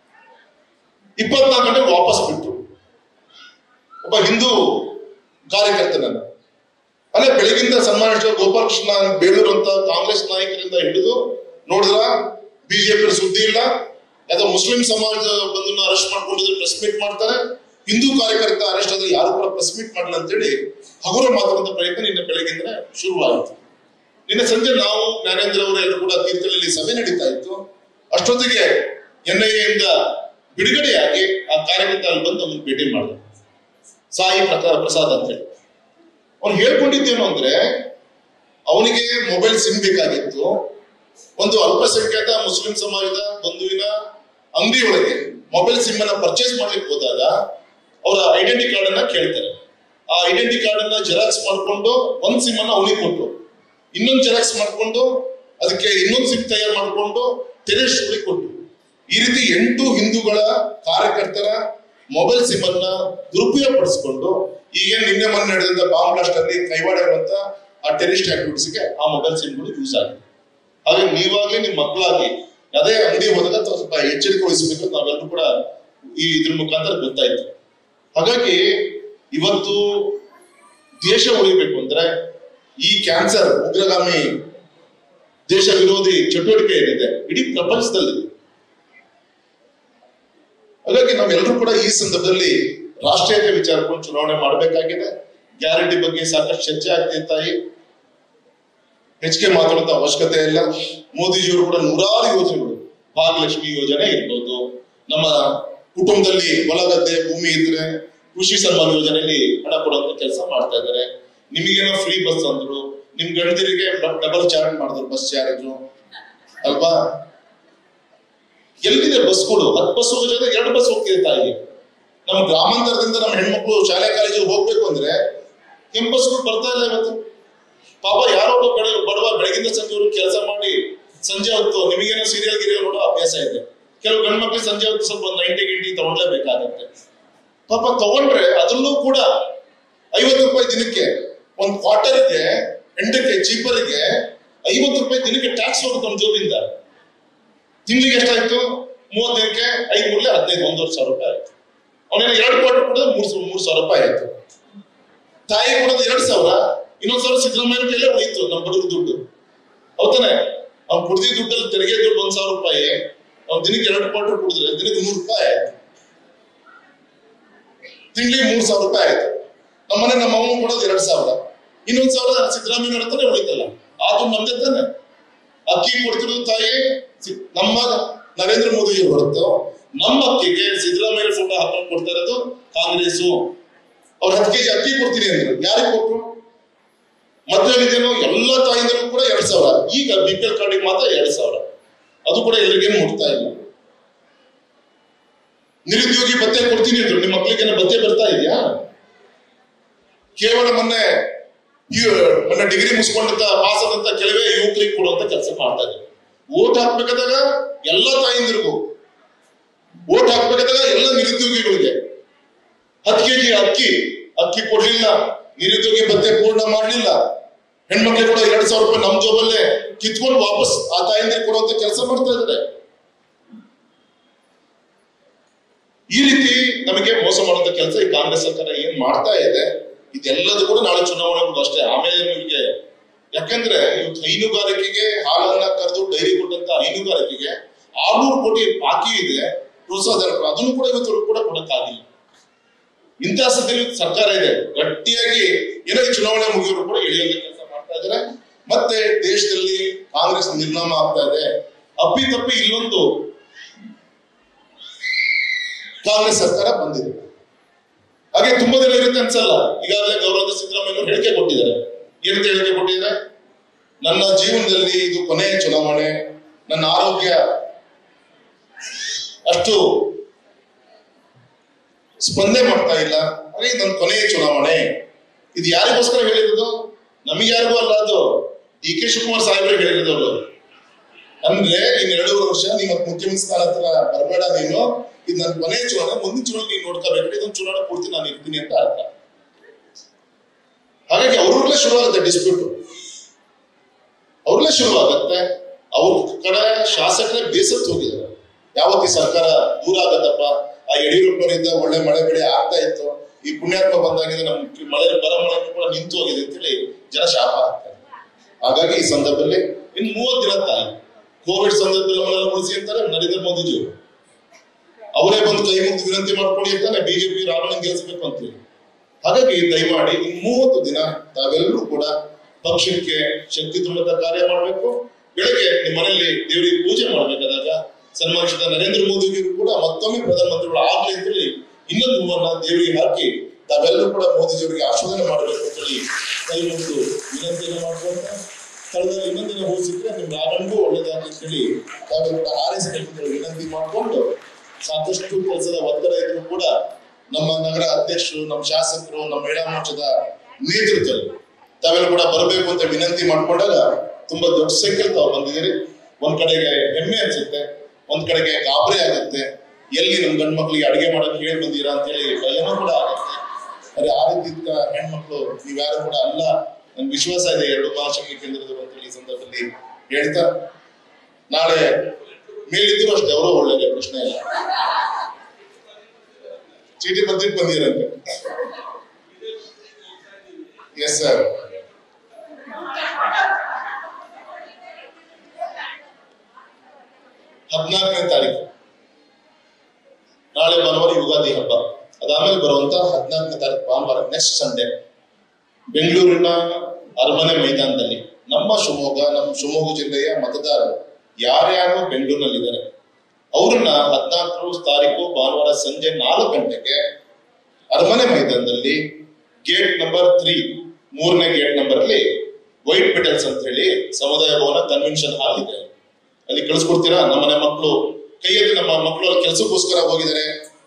24 ಗಂಟೆ ವಾಪಸ್ ಬಿಟ್ಟು ಒಬ್ಬ ಹಿಂದೂ ಕಾರ್ಯಕರ್ತನನ್ನ ಅಲ್ಲೇ ಬೆಳಗಿಂದ ಸನ್ಮಾನಿಸಿದ ಗೋಪಾಲಕೃಷ್ಣ ಬೇಳೂರು ಅಂತ ಕಾಂಗ್ರೆಸ್ ನಾಯಕರಿಂದ ಹಿಡಿದು ನೋಡಿದ್ರ ಬಿಜೆಪಿ ಸುದ್ದಿ ಇಲ್ಲ. ಯಾವ್ದೋ ಮುಸ್ಲಿಂ ಸಮಾಜ ಬಂದನ್ನ ಅರೆಸ್ಟ್ ಮಾಡ್ಕೊಂಡಿದ್ರೆ ಪ್ರೆಸ್ ಮೀಟ್ ಮಾಡ್ತಾರೆ, ಹಿಂದೂ ಕಾರ್ಯಕರ್ತ ಅರೆಸ್ಟ್ ಆದ್ರೆ ಯಾರು ಕೂಡ ಪ್ರೆಸ್ ಮೀಟ್ ಮಾಡಲ್ಲ ಅಂತೇಳಿ ಹಗುರ ಮಾತಾಡುವಂತ ಪ್ರಯತ್ನ ನಿನ್ನೆ ಬೆಳಗಿಂದ ಶುರುವಾಯಿತು. ನಿನ್ನೆ ಸಂಜೆ ನಾವು ಜ್ಞಾನೇಂದ್ರ ಅವರೆಲ್ಲರೂ ಕೂಡ ತೀರ್ಥಹಳ್ಳಿ ಸಭೆ ನಡೀತಾ ಇತ್ತು. ಅಷ್ಟೊತ್ತಿಗೆ NIA ಇಂದ ಬಿಡುಗಡೆಯಾಗಿ ಆ ಕಾರ್ಯಕರ್ತ ಅಲ್ಲಿ ಬಂದು ನಮ್ಮನ್ನು ಭೇಟಿ ಮಾಡಿದ್ರು, ಸಾಯಿ ಪ್ರಸಾದ್ ಅಂತ ಹೇಳಿ. ಅವ್ನು ಹೇಳ್ಕೊಂಡಿದ್ದೇನು ಅಂದ್ರೆ, ಅವನಿಗೆ ಮೊಬೈಲ್ ಸಿಮ್ ಬೇಕಾಗಿತ್ತು. ಒಂದು ಅಲ್ಪಸಂಖ್ಯಾತ ಮುಸ್ಲಿಂ ಸಮಾಜದ ಬಂಧುವಿನ ಅಂಗಡಿ ಒಳಗೆ ಮೊಬೈಲ್ ಸಿಮ್ ಅನ್ನ ಪರ್ಚೇಸ್ ಮಾಡ್ಲಿಕ್ಕೆ ಹೋದಾಗ ಅವರ ಐಡೆಂಟಿ ಕಾರ್ಡ್ ಅನ್ನ ಕೇಳ್ತಾರೆ. ಆ ಐಡೆಂಟಿ ಕಾರ್ಡ್ ಅನ್ನ ಜೆರಾಕ್ಸ್ ಮಾಡ್ಕೊಂಡು 1 ಸಿಮ್ ಅನ್ನ ಅವನಿಗೆ ಕೊಟ್ಟು, ಇನ್ನೊಂದು ಜೆರಾಕ್ಸ್ ಮಾಡ್ಕೊಂಡು ಅದಕ್ಕೆ ಇನ್ನೊಂದು ಸಿಮ್ ತಯಾರು ಮಾಡ್ಕೊಂಡು ಟೆರರಿಸ್ಟ್ಗಳಿಗೆ ಕೊಟ್ಟು, ಈ ರೀತಿ 8 ಹಿಂದೂಗಳ ಕಾರ್ಯಕರ್ತರ ಮೊಬೈಲ್ ಸಿಮ್ ಅನ್ನ ದುರುಪಯೋಗ ಪಡಿಸಿಕೊಂಡು ಈಗೇನು ನಿನ್ನೆ ಮೊನ್ನೆ ನಡೆದಂತ ಬಾಂಬ್ ಬ್ಲಾಸ್ಟ್ ಅಲ್ಲಿ ಕೈವಾಡ ಇರುವಂತ ಆ ಟೆರರಿಸ್ಟ್ ಆಕ್ಟಿವಿಟೀಸ್ಗೆ ಆ ಮೊಬೈಲ್ ಸಿಮ್ಗಳು ಯೂಸ್ ಆಗಿದೆ. ಹಾಗೆ ನೀವಾಗ್ಲಿ ನಿಮ್ಮ ಮಕ್ಕಳಾಗಿ ಅದೇ ಅಂಗಡಿ ಹೋದಾಗ ಸ್ವಲ್ಪ ಎಚ್ಚರಿಕೆ ವಹಿಸಬೇಕು ನಾವೆಲ್ಲರೂ ಕೂಡ ಈ ಇದ್ರ ಮುಖಾಂತರ ಗೊತ್ತಾಯ್ತು. ಹಾಗಾಗಿ ಇವತ್ತು ದೇಶ ಉಳಿಬೇಕು ಅಂದ್ರೆ ಈ ಕ್ಯಾನ್ಸರ್ ಉಗ್ರಗಾಮಿ ದೇಶ ವಿರೋಧಿ ಚಟುವಟಿಕೆ ಏನಿದೆ ಇಡೀ ಪ್ರಪಂಚದಲ್ಲಿ. ಹಾಗಾಗಿ ನಾವೆಲ್ಲರೂ ಕೂಡ ಈ ಸಂದರ್ಭದಲ್ಲಿ ರಾಷ್ಟ್ರೀಯತೆ ವಿಚಾರಕೊಂಡು ಚುನಾವಣೆ ಮಾಡಬೇಕಾಗಿದೆ. ಗ್ಯಾರಂಟಿ ಬಗ್ಗೆ ಸಾಕಷ್ಟು ಚರ್ಚೆ ಆಗ್ತಿರ್ತಾಯಿ, ಹೆಚ್ಚಿಗೆ ಮಾತಾಡುವಂತ ಅವಶ್ಯಕತೆ ಇಲ್ಲ. ಮೋದಿಜಿಯವರು ಕೂಡ ನೂರಾರು ಯೋಜನೆಗಳು, ಭಾಗ್ಯಲಕ್ಷ್ಮಿ ಯೋಜನೆ ಇರ್ಬೋದು, ನಮ್ಮ ಕುಟುಂಬದಲ್ಲಿ ಹೊಲ ಗದ್ದೆ ಭೂಮಿ ಇದ್ರೆ ಕೃಷಿ ಸನ್ಮಾನ ಯೋಜನೆಯಲ್ಲಿ ಹಣ ಕೊಡುವಂತ ಕೆಲಸ ಮಾಡ್ತಾ ಇದ್ದಾರೆ. ನಿಮಗೇನೋ ಫ್ರೀ ಬಸ್ ಅಂದ್ರು, ನಿಮ್ ಗಂಡದಿರಿಗೆ ಡಬಲ್ ಚಾರ್ಜ್ ಮಾಡಿದ್ರು ಬಸ್ ಚಾರ್ಜ್ ಅಲ್ವಾ. ಎಲ್ಲಿದೆ ಬಸ್ಗಳು? 10 ಬಸ್ ಹೋಗೋ ಜೊತೆ 2 ಬಸ್ ಹೋಗ್ತಿದೆ ತಾಯಿ. ನಮ್ಮ ಗ್ರಾಮಾಂತರದಿಂದ ನಮ್ಮ ಹೆಣ್ಮಕ್ಳು ಶಾಲೆ ಕಾಲೇಜಿಗೆ ಹೋಗ್ಬೇಕು ಅಂದ್ರೆ ಕೆಂಪು ಬಸ್ಗಳು ಬರ್ತಾ ಇಲ್ಲ ಇವತ್ತು. ಪಾಪ ಯಾರೋ ಬಡವ ಬೆಳಗಿಂದ ಸಂಜೆವರೆಗೂ ಕೆಲಸ ಮಾಡಿ ಸಂಜೆ ಹೊತ್ತು ನಿಮಗೇನೋ ಸೀರಿಯಲ್ ಗಿರಿಯಲ್ ನೋಡೋ ಅಭ್ಯಾಸ ಇದೆ. ಕೆಲವು ಗಂಡು ಮಕ್ಕಳು ಸಂಜೆ ಹೊತ್ತು ಸ್ವಲ್ಪ 90 ಗಿಂಟಿ ತಗೊಳ್ಲೇಬೇಕಾಗತ್ತೆ. ಪಾಪ ತಗೊಂಡ್ರೆ ಅದರಲ್ಲೂ ಕೂಡ 50 ರೂಪಾಯಿ ದಿನಕ್ಕೆ, ಒಂದು ಕ್ವಾರ್ಟರ್ಗೆ ಎಂಡಕ್ಕೆ ಚೀಪರ್ಗೆ 50 ರೂಪಾಯಿ ದಿನಕ್ಕೆ ಟ್ಯಾಕ್ಸ್ ಹೋಗುತ್ತೆ ನಮ್ಮ ಜೋಬಿಂದ. ತಿಂಗಳಿಗೆ ಎಷ್ಟಾಯ್ತು? 30 ದಿನಕ್ಕೆ 5 ಮೂರಲೆ 15, 1,500 ರೂಪಾಯಿ ಆಯ್ತು. ಅವನೇನ 2 ಕ್ವಾರ್ಟರ್ ಕೂಡ 3,000 ರೂಪಾಯಿ ಆಯ್ತು. ತಾಯಿ ಕೊಡೋದು 2,000, ಇನ್ನೊಂದ್ 1,000 ಸಿದ್ದರಾಮಯ್ಯ ಕೈಲೇ ಉಳಿತು ನಮ್ಮ ಬಡವ್ರ ದುಡ್ಡು. ಹೌದಾನೆ? ಅವ್ನು ಕುಡ್ದಿದ್ದ ದುಡ್ಡಲ್ಲಿ ತೆರಿಗೆ ದುಡ್ಡು 1,000 ರೂಪಾಯಿ, ಅವ್ನು ದಿನಕ್ಕೆ 2 ಕ್ವಾರ್ಟರ್ ಕುಡಿದ್ರೆ ದಿನಕ್ಕೆ 100 ರೂಪಾಯಿ ಆಯ್ತು. ತಿಂಗಳಿಗೆ 3,000 ರೂಪಾಯಿ ಆಯ್ತು. ನಮ್ಮನೆ ನಮ್ಮ ಅಮ್ಮ ಕೊಡೋದು 2,000, ಇನ್ನೊಂದ್ 1,000 ಸಿದ್ದರಾಮಯ್ಯ ಹತ್ರನೇ ಉಳಿತಲ್ಲ. ಅದು ನಮ್ದೇ ತಾನೆ. ಅಕ್ಕಿ ಕೊಡ್ತಿರೋದು ತಾಯಿ ನಮ್ಮ ನರೇಂದ್ರ ಮೋದಿ ಬರುತ್ತೋ, ನಮ್ಮ ಅಕ್ಕಿಗೆ ಸಿದ್ದರಾಮಯ್ಯ ಫೋಟೋ ಹಾಕೊಂಡು ಕೊಡ್ತಾ ಇರೋದು ಕಾಂಗ್ರೆಸ್. ಅವ್ರು 10 ಕೆಜಿ ಅಕ್ಕಿ ಕೊಡ್ತೀನಿ ಅಂದ್ರು, ಯಾರಿಗೆ ಕೊಟ್ರು? ಮದ್ವೆಲಿದೇನೋ ಎಲ್ಲ ತಾಯಿಂದರು ಕೂಡ 2,000. ಈಗ BPL ಕಾರ್ಡಿಗೆ ಮಾತ್ರ 2,000. ಅದು ಕೂಡ ಎಲ್ರಿಗೇನು ಮುಟ್ತಾ ಇಲ್ಲ. ನಿರುದ್ಯೋಗಿ ಭತ್ಯೆ ಕೊಡ್ತೀನಿ ಅಂದ್ರು, ನಿಮ್ಮ ಮಕ್ಕಳಿಗೇನೋ ಭತ್ಯೆ ಬರ್ತಾ ಇದೆಯಾ? ಕೇವಲ ಮೊನ್ನೆ ಡಿಗ್ರಿ ಮುಗಿಸ್ಕೊಂಡಂತ ಪಾಸ್ ಆದಂತ ಕೆಲವೇ ಯುವಕರಿಗೆ ಕೊಡುವಂತ ಕೆಲಸ ಮಾಡ್ತಾ ಇದ್ದಾರೆ. ಓಟ್ ಹಾಕ್ಬೇಕಾದಾಗ ಎಲ್ಲ ತಾಯಿಂದಿರಿಗೂ, ಓಟ್ ಹಾಕ್ಬೇಕಾದಾಗ ಎಲ್ಲ ನಿರುದ್ಯೋಗಿಗಳಿಗೆ 10 ಕೆಜಿ ಅಕ್ಕಿ ಕೊಡ್ಲಿಲ್ಲ, ನಿರುದ್ಯೋಗಿ ಭತ್ಯೆ ಪೂರ್ಣ ಮಾಡ್ಲಿಲ್ಲ. ಹೆಣ್ಮಕ್ಳಿಗೆ ಕೂಡ 2,000 ರೂಪಾಯಿ ನಮ್ ಜೋಬಲ್ಲೇ ಕಿತ್ಕೊಂಡು ವಾಪಸ್ ಆ ತಾಯಿಂದಿರಿಗೆ ಕೊಡುವಂತ ಕೆಲಸ ಮಾಡ್ತಾ ಇದ್ದಾರೆ. ಈ ರೀತಿ ನಮಗೆ ಮೋಸ ಮಾಡುವಂತ ಕೆಲಸ ಈ ಕಾಂಗ್ರೆಸ್ ಸರ್ಕಾರ ಏನ್ ಮಾಡ್ತಾ ಇದೆ, ಇದೆಲ್ಲದೂ ಕೂಡ ನಾಳೆ ಚುನಾವಣೆಗೂ ಅಷ್ಟೇ. ಆಮೇಲೆ ನಿಮಗೆ ಯಾಕಂದ್ರೆ ಇವತ್ತು ಹೈನುಗಾರಿಕೆಗೆ ಹಾಲನ್ನ ಕರೆದು ಡೈರಿ ಕೊಟ್ಟಂತ ಹೈನುಗಾರಿಕೆಗೆ 600 ಕೋಟಿ ಬಾಕಿ ಇದೆ ಪ್ರೋತ್ಸಾಹ, ಅದನ್ನು ಕೂಡ ಇವತ್ತು ಕೂಡ ಕೊಡಕ್ಕಾಗಿಲ್ಲ. ಇಂತಹ ಸ್ಥಿತಿಯಲ್ಲಿ ಸರ್ಕಾರ ಇದೆ ಗಟ್ಟಿಯಾಗಿ ಏನೋ ಚುನಾವಣೆ ಮುಗಿಯೋರು ಕೂಡ ಎಳೆಯುವಂತ ಕೆಲಸ ಮಾಡ್ತಾ ಇದ್ದಾರೆ. ಮತ್ತೆ ದೇಶದಲ್ಲಿ ಕಾಂಗ್ರೆಸ್ ನಿರ್ನಾಮ ಆಗ್ತಾ ಇದೆ. ಅಪ್ಪಿತಪ್ಪಿ ಇಲ್ಲೊಂದು ಕಾಂಗ್ರೆಸ್ ಸರ್ಕಾರ ಬಂದಿದೆ. ಹಾಗೆ ತುಂಬಾ ದಿನ ಇರುತ್ತೆ ಅನ್ಸಲ್ಲ. ಈಗಾಗಲೇ ಗೌರವ ಸಿದ್ದರಾಮಯ್ಯ ಹೇಳಿಕೆ ಕೊಟ್ಟಿದ್ದಾರೆ. ಏನಂತ ಹೇಳಿಕೆ ಕೊಟ್ಟಿದ್ದಾರೆ? ನನ್ನ ಜೀವನದಲ್ಲಿ ಇದು ಕೊನೆಯ ಚುನಾವಣೆ, ನನ್ನ ಆರೋಗ್ಯ ಅಷ್ಟು ಸ್ಪಂದನೆ ಮಾಡ್ತಾ ಇಲ್ಲ, ಹಾಗೆ ನನ್ನ ಕೊನೆಯ ಚುನಾವಣೆ. ಇದು ಯಾರಿಗೋಸ್ಕರ ಹೇಳಿರೋದು? ನಮಗೆ ಯಾರಿಗೂ ಅಲ್ಲ, ಅದು DK ಶಿವಕುಮಾರ್ ಸಾಹೇಬ್ರಿಗೆ ಹೇಳಿರೋದು. ಅಂದ್ರೆ ಇನ್ನು 2 ವರ್ಷ ನಿಮ್ಮ ಮುಖ್ಯಮಂತ್ರಿ ಸ್ಥಾನ ಹತ್ರ ಬರಬೇಡ ನೀನು, ಇದು ನನ್ನ ಕೊನೆಯ ಚುನಾವಣೆ, ಮುಂದಿನ ಚುನಾವಣೆ ನೀನು ನೋಡ್ಕೋಬೇಕು, ಇದೊಂದು ಚುನಾವಣೆ ಪೂರ್ತಿ ನಾನು ಇರ್ತೀನಿ ಅಂತ ಅರ್ಥ. ಹಾಗಾಗಿ ಅವ್ರಲ್ಲೇ ಶುರುವಾಗುತ್ತೆ ಡಿಸ್ಪ್ಯೂಟ್, ಅವ್ರಲ್ಲೇ ಶುರುವಾಗತ್ತೆ. ಅವ್ರ ಕಡೆ ಶಾಸಕರೇ ಬೇಸತ್ತು ಹೋಗಿದ್ದಾರೆ. ಯಾವತ್ತಿ ಸರ್ಕಾರ ದೂರ ಆಗತ್ತಪ್ಪ, ಆ ಯಡಿಯೂರಪ್ಪನಿಂದ ಒಳ್ಳೆ ಮಳೆ ಬೆಳೆ ಆಗ್ತಾ ಇತ್ತು, ಈ ಪುಣ್ಯಾತ್ಮ ಬಂದಾಗಿದೆ ನಮ್ಮ ಬರ ಮಳೆ ಕೂಡ ನಿಂತು ಹೋಗಿದೆ ಅಂತೇಳಿ ಜನ ಶಾಪ ಹಾಕ್ತಾರೆ. ಹಾಗಾಗಿ ಈ ಸಂದರ್ಭದಲ್ಲಿ ಇನ್ನು 30 ದಿನ ತಾಯಿ ಕೋವಿಡ್ ಸಂದರ್ಭದಲ್ಲಿ ನಮ್ಮನ್ನೆಲ್ಲ ಉಳಿಸಿ ಅಂತಾರೆ ನರೇಂದ್ರ ಮೋದಿಜಿಯವರು. ಅವರೇ ಬಂದು ಕೈ ಮುಗಿದು ವಿನಂತಿ ಮಾಡ್ಕೊಳ್ಳಿ ಅಂತಾನೆ BJP ರಾಮನ ಗೆಲ್ಲಿಸಬೇಕು ಅಂತೇಳಿ. ಹಾಗಾಗಿ ದಯಮಾಡಿ ಇನ್ನು 30 ದಿನ ತಾವೆಲ್ಲರೂ ಕೂಡ ಪಕ್ಷಕ್ಕೆ ಶಕ್ತಿ ತುಂಬುವಂತ ಕಾರ್ಯ ಮಾಡಬೇಕು. ಬೆಳಗ್ಗೆ ನಿಮ್ಮ ಮನೆಯಲ್ಲಿ ದೇವರಿಗೆ ಪೂಜೆ ಮಾಡಬೇಕಾದಾಗ ಸನ್ಮಾನಿಸಿದ ನರೇಂದ್ರ ಮೋದಿಜಿಯವರು ಕೂಡ ಮತ್ತೊಮ್ಮೆ ಪ್ರಧಾನಮಂತ್ರಿಗಳು ಆಗ್ಲಿ ಅಂತೇಳಿ ಇನ್ನೊಂದು ಹೂವನ್ನ ದೇವರಿಗೆ ಹಾಕಿ ತಾವೆಲ್ಲರೂ ಕೂಡ ಮೋದಿಜಿಯವರಿಗೆ ಆಶೀರ್ವಾದ ಮಾಡಬೇಕು ಅಂತೇಳಿ ಕೈ ಮುಗಿದು ವಿನಂತಿಯನ್ನು ಮಾಡ್ಕೊಂತ ಸ್ಥಳದಲ್ಲಿ ಇನ್ನೊಂದಿನ ಹೂ ಸಿಕ್ಕರೆ ನಿಮ್ಗೆ ಆರಂಭವೂ ಒಳ್ಳೇದಾಗಲಿ ಅಂತೇಳಿ ತಾವೆಲ್ಲ ಕೂಡ ಹಾರೈಸಬೇಕು ವಿನಂತಿ ಮಾಡಿಕೊಂಡು, ಸಾಕಷ್ಟು ಕೆಲಸದ ಒತ್ತಡ ಇದ್ರು ಕೂಡ ನಮ್ಮ ನಗರ ಅಧ್ಯಕ್ಷರು, ನಮ್ಮ ಶಾಸಕರು, ನಮ್ಮ ಮಹಿಳಾ ಮೋರ್ಚಾದ ನೇತೃತ್ವದಲ್ಲಿ ತಾವೆಲ್ಲ ಕೂಡ ಬರಬೇಕು ಅಂತ ವಿನಂತಿ ಮಾಡ್ಕೊಂಡಾಗ ತುಂಬಾ ದೊಡ್ಡ ಸಂಖ್ಯೆಯಲ್ಲಿ ತಾವು ಬಂದಿದ್ದೀರಿ. ಒಂದ್ ಕಡೆಗೆ ಹೆಮ್ಮೆ ಅನ್ಸುತ್ತೆ. ಒಂದ್ ಕಡೆಗೆ ಗಾಬರಿ ಆಗುತ್ತೆ, ಎಲ್ಲಿ ನಮ್ ಗಂಡ್ ಮಕ್ಳಿಗೆ ಅಡುಗೆ ಮಾಡಕ್ ಹೇಳಿ ಬಂದೀರಾ ಅಂತ ಹೇಳಿ ಭಯನೂ ಕೂಡ ಆಗುತ್ತೆ. ಅದೇ ಆ ರೀತಿ ಹೆಣ್ಮಕ್ಳು ನೀವ್ಯಾರು ಕೂಡ ಅಲ್ಲ, ನನ್ಗೆ ವಿಶ್ವಾಸ ಇದೆ ಎರಡು ಮಹಾಶಕ್ತಿ ಕೇಂದ್ರದವರು ಅಂತ ಹೇಳಿ ಈ ಸಂದರ್ಭದಲ್ಲಿ ಹೇಳ್ತಾ, ನಾಳೆ ಮೇಲಿದ್ರು ಅಷ್ಟೇ ಅವರು ಒಳ್ಳೆಯ ಪ್ರಶ್ನೆ ಇಲ್ಲ, ಚೀಟಿ ಬರ್ದಿಟ್ಟು ಬಂದಿರಂತೆ. Yes sir. ಹದಿನಾಲ್ಕನೇ ತಾರೀಕು ನಾಳೆ ಭಾನುವಾರ ಯುಗಾದಿ ಹಬ್ಬ, ಅದಾದ್ಮೇಲೆ ಬರುವಂತ 14ನೇ ತಾರೀಕು ಭಾನುವಾರ ನೆಕ್ಸ್ಟ್ ಸಂಡೇ ಬೆಂಗಳೂರಿನ ಅರಮನೆ ಮೈದಾನದಲ್ಲಿ ನಮ್ಮ ಶಿವಮೊಗ್ಗ ಜಿಲ್ಲೆಯ ಮತದಾರರು ಯಾರ್ಯಾರು ಬೆಂಗಳೂರಿನಲ್ಲಿದ್ದಾರೆ ಅವ್ರನ್ನ 14 ತಾರೀಕು ಭಾನುವಾರ ಸಂಜೆ 4 ಗಂಟೆಗೆ ಅರಮನೆ ಮೈದಾನದಲ್ಲಿ ಗೇಟ್ ನಂಬರ್ 3 3ನೇ ಗೇಟ್ ನಂಬರ್ ಅಲ್ಲಿ ವೈಟ್ ಪೆಟಲ್ಸ್ ಅಂತ ಹೇಳಿ ಸಮುದಾಯ ಭವನ ಕನ್ವೆನ್ಷನ್ ಹಾಲ್ ಇದೆ, ಅಲ್ಲಿ ಕಳಿಸ್ಕೊಡ್ತೀರಾ? ನಮ್ಮನೆ ಮಕ್ಕಳು ಕೈಯಲ್ಲಿ ನಮ್ಮ ಮಕ್ಕಳು ಅಲ್ಲಿ ಕೆಲಸಕ್ಕೋಸ್ಕರ ಹೋಗಿದ್ದಾರೆ,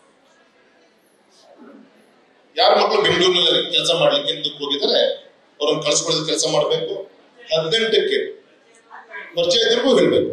ಯಾರ ಮಕ್ಕಳು ಬೆಂಗಳೂರಿನಲ್ಲಿ ಕೆಲಸ ಮಾಡ್ಲಿಕ್ಕೆ ಎಂದಕ್ಕೆ ಹೋಗಿದ್ದಾರೆ ಅವ್ರನ್ನ ಕಳ್ಸ್ಕೊಡೋದು ಕೆಲಸ ಮಾಡ್ಬೇಕು. 18ಕ್ಕೆ ಪರಿಚಯ ಇದ್ರಿಗೂ ಹೇಳ್ಬೇಕು.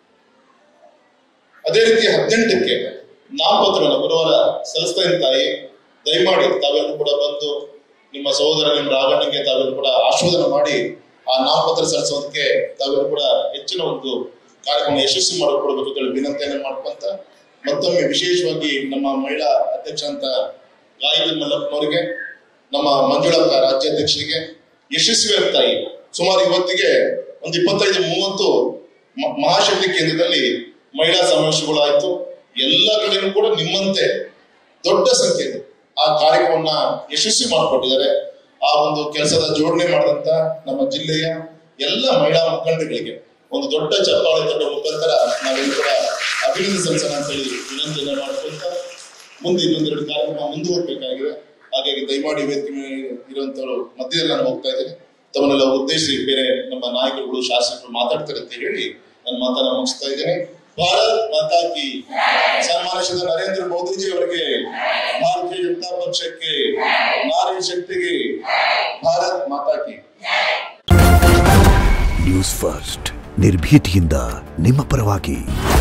ಅದೇ ರೀತಿ 18ಕ್ಕೆ ನಾಮಪತ್ರವನ್ನು ಗುರುವಾರ ಸಲ್ಲಿಸ್ತಾ ಇದ್ದ ತಾಯಿ ದಯಮಾಡಿ ತಾವೆಲ್ಲರೂ ಕೂಡ ಬಂದು ನಿಮ್ಮ ಸಹೋದರ ನಿಮ್ಮ ರಾಘಣ್ಣಗೆ ತಾವೆಲ್ಲರೂ ಕೂಡ ಆಶೀರ್ವಾದ ಮಾಡಿ ಆ ನಾಮಪತ್ರ ಸಲ್ಲಿಸೋದಕ್ಕೆ ತಾವೆಲ್ಲರೂ ಕೂಡ ಹೆಚ್ಚಿನ ಒಂದು ಕಾರ್ಯಕ್ರಮ ಯಶಸ್ವಿ ಮಾಡಿಕೊಡ್ಬೇಕು ಅಂತ ಹೇಳಿ ವಿನಂತಿಯನ್ನು ಮಾಡ್ಕೊಂತ, ಮತ್ತೊಮ್ಮೆ ವಿಶೇಷವಾಗಿ ನಮ್ಮ ಮಹಿಳಾ ಅಧ್ಯಕ್ಷ ಅಂತ ಗಾಯತ್ರಿ ಮಲ್ಲಪ್ಪನವರಿಗೆ, ನಮ್ಮ ಮಂಜುಳಕ್ಕ ರಾಜ್ಯಾಧ್ಯಕ್ಷರಿಗೆ, ಯಶಸ್ವಿ ತಾಯಿ ಸುಮಾರು ಇವತ್ತಿಗೆ ಒಂದು 25-30 ಮಹಾಶಕ್ತಿ ಕೇಂದ್ರದಲ್ಲಿ ಮಹಿಳಾ ಸಮಾವೇಶಗಳಾಯ್ತು. ಎಲ್ಲ ಕಡೆನೂ ಕೂಡ ನಿಮ್ಮಂತೆ ದೊಡ್ಡ ಸಂಖ್ಯೆಯಲ್ಲಿ ಆ ಕಾರ್ಯಕ್ರಮವನ್ನ ಯಶಸ್ವಿ ಮಾಡಿಕೊಟ್ಟಿದ್ದಾರೆ. ಆ ಒಂದು ಕೆಲಸದ ಜೋಡಣೆ ಮಾಡಿದಂತ ನಮ್ಮ ಜಿಲ್ಲೆಯ ಎಲ್ಲ ಮಹಿಳಾ ಮುಖಂಡಗಳಿಗೆ ಒಂದು ದೊಡ್ಡ ಚಪ್ಪಾಳೆ ತಟ್ಟುವ ಮುಖಾಂತರ ನಾವೆಲ್ಲರೂ ಕೂಡ ಅಭಿನಂದನೆ ಸಲ್ಲಿಸೋಣ ಅಂತ ಹೇಳಿ ವಿನಂತಿಯನ್ನು ಮಾಡ್ಕೊಂತ ಮುಂದೆ ಇನ್ನೊಂದೆರಡು ಕಾರ್ಯಕ್ರಮ ಮುಂದುವರಬೇಕಾಗಿದೆ. ಹಾಗಾಗಿ ದಯಮಾಡಿ ವೇದಿಕೆ ಇರುವಂತವರು ಮಧ್ಯದಲ್ಲಿ ನಾನು ಹೋಗ್ತಾ ಇದ್ದೇನೆ. ತಮ್ಮನ್ನೆಲ್ಲ ಉದ್ದೇಶಿಸಿ ಬೇರೆ ನಮ್ಮ ನಾಯಕರುಗಳು ಶಾಸಕರು ಮಾತಾಡ್ತಾರೆ ಅಂತ ಹೇಳಿ ನನ್ನ ಮಾತನ್ನ ಮುಗಿಸ್ತಾ ಇದ್ದೇನೆ. ಭಾರತ್ ಮಾತಾ ಕಿ. ಸನ್ಮಾನ್ಯ ಶ್ರೀ ನರೇಂದ್ರ ಮೋದಿಜಿ ಅವರಿಗೆ, ಭಾರತೀಯ ಜನತಾ ಪಕ್ಷಕ್ಕೆ, ನಾರಿ ಶಕ್ತಿಗೆ ಭಾರತ್ ಮಾತಾ ಕಿ. ನ್ಯೂಸ್ ಫಸ್ಟ್ ನಿರ್ಭೀತಿಯಿಂದ ನಿಮ್ಮ ಪರವಾಗಿ.